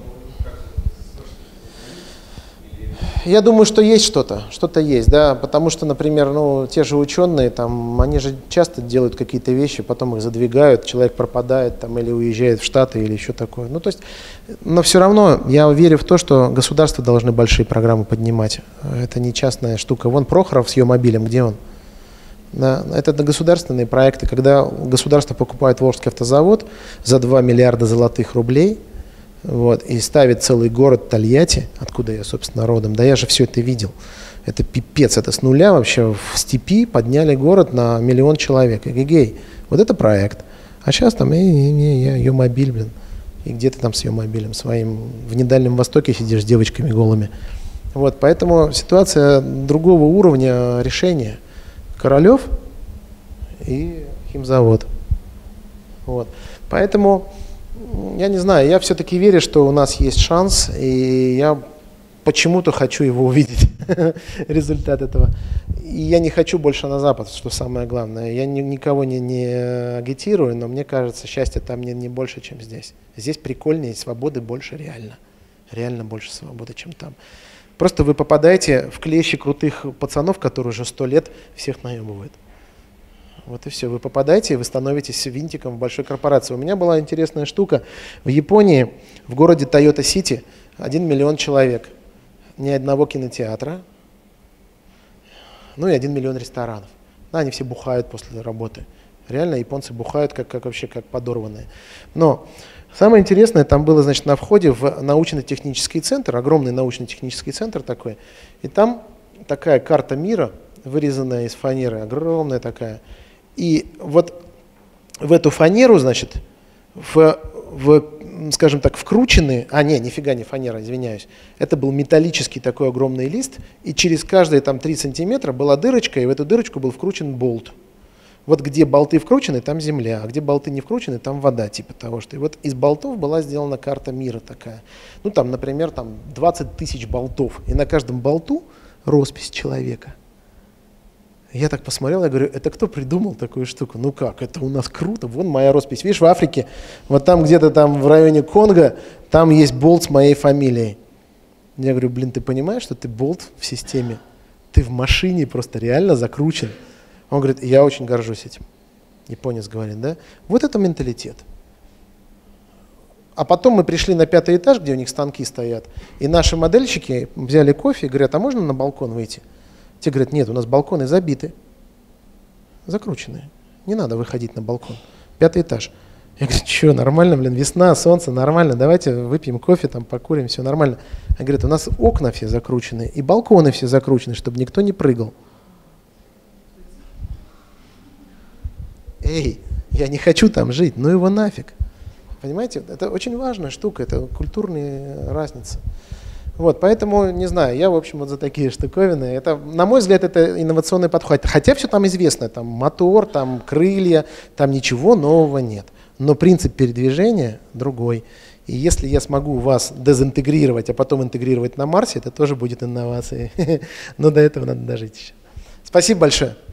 Я думаю, что есть что-то есть, да, потому что, например, ну, те же ученые, там, они же часто делают какие-то вещи, потом их задвигают, человек пропадает там, или уезжает в Штаты, или еще такое. Ну, то есть, но все равно я верю в то, что государства должны большие программы поднимать. Это не частная штука. Вон Прохоров с Е-мобилем, где он? Да, это государственные проекты, когда государство покупает Волжский автозавод за 2 миллиарда золотых рублей, вот, и ставит целый город Тольятти, откуда я, собственно, родом. Да я же все это видел. Это пипец, это с нуля вообще в степи подняли город на 1 миллион человек. Эгегей. Вот это проект. А сейчас там Е-мобиль, блин. И где ты там с Е-мобилем своим? В недальнем Востоке сидишь с девочками голыми. Вот, поэтому ситуация другого уровня решения. Королев и химзавод. Вот. Поэтому я не знаю, я все-таки верю, что у нас есть шанс, и я почему-то хочу его увидеть, результат этого. И я не хочу больше на Запад, что самое главное. Я никого не агитирую, но мне кажется, счастья там не больше, чем здесь. Здесь прикольнее, свободы больше реально. Реально больше свободы, чем там. Просто вы попадаете в клещи крутых пацанов, которые уже 100 лет всех наебывают. Вот и все. Вы попадаете, и вы становитесь винтиком в большой корпорации. У меня была интересная штука. В Японии, в городе Тойота-Сити, 1 миллион человек. Ни одного кинотеатра, ну и 1 миллион ресторанов. Да, они все бухают после работы. Реально японцы бухают как вообще как подорванные. Но самое интересное, там было, значит, на входе в научно-технический центр, огромный научно-технический центр такой, и там такая карта мира, вырезанная из фанеры, огромная такая. И вот в эту фанеру, значит, скажем так, вкручены, нифига не фанера, извиняюсь, это был металлический такой огромный лист, и через каждые там 3 сантиметра была дырочка, и в эту дырочку был вкручен болт. Вот где болты вкручены, там земля, а где болты не вкручены, там вода, типа того, что. И вот из болтов была сделана карта мира такая. Ну там, например, там 20 тысяч болтов, и на каждом болту роспись человека. Я так посмотрел, я говорю, это кто придумал такую штуку? Ну как, это у нас круто, вон моя роспись. Видишь, в Африке, вот там где-то там в районе Конго, там есть болт с моей фамилией. Я говорю, блин, ты понимаешь, что ты болт в системе? Ты в машине просто реально закручен. Он говорит, я очень горжусь этим. Японец говорит, да? Вот это менталитет. А потом мы пришли на 5-й этаж, где у них станки стоят, и наши модельщики взяли кофе и говорят, а можно на балкон выйти? Те говорят, нет, у нас балконы забиты, закрученные. Не надо выходить на балкон. 5-й этаж. Я говорю, что, нормально, блин, весна, солнце, нормально, давайте выпьем кофе, там покурим, все нормально. Они говорят, у нас окна все закручены, и балконы все закручены, чтобы никто не прыгал. Эй, я не хочу там жить, ну его нафиг. Понимаете, это очень важная штука, это культурная разница. Вот, поэтому, не знаю, я, в общем, вот за такие штуковины. Это, на мой взгляд, это инновационный подход. Хотя все там известно, там мотор, там крылья, там ничего нового нет. Но принцип передвижения другой. И если я смогу вас дезинтегрировать, а потом интегрировать на Марсе, это тоже будет инновацией. Но до этого надо дожить еще. Спасибо большое.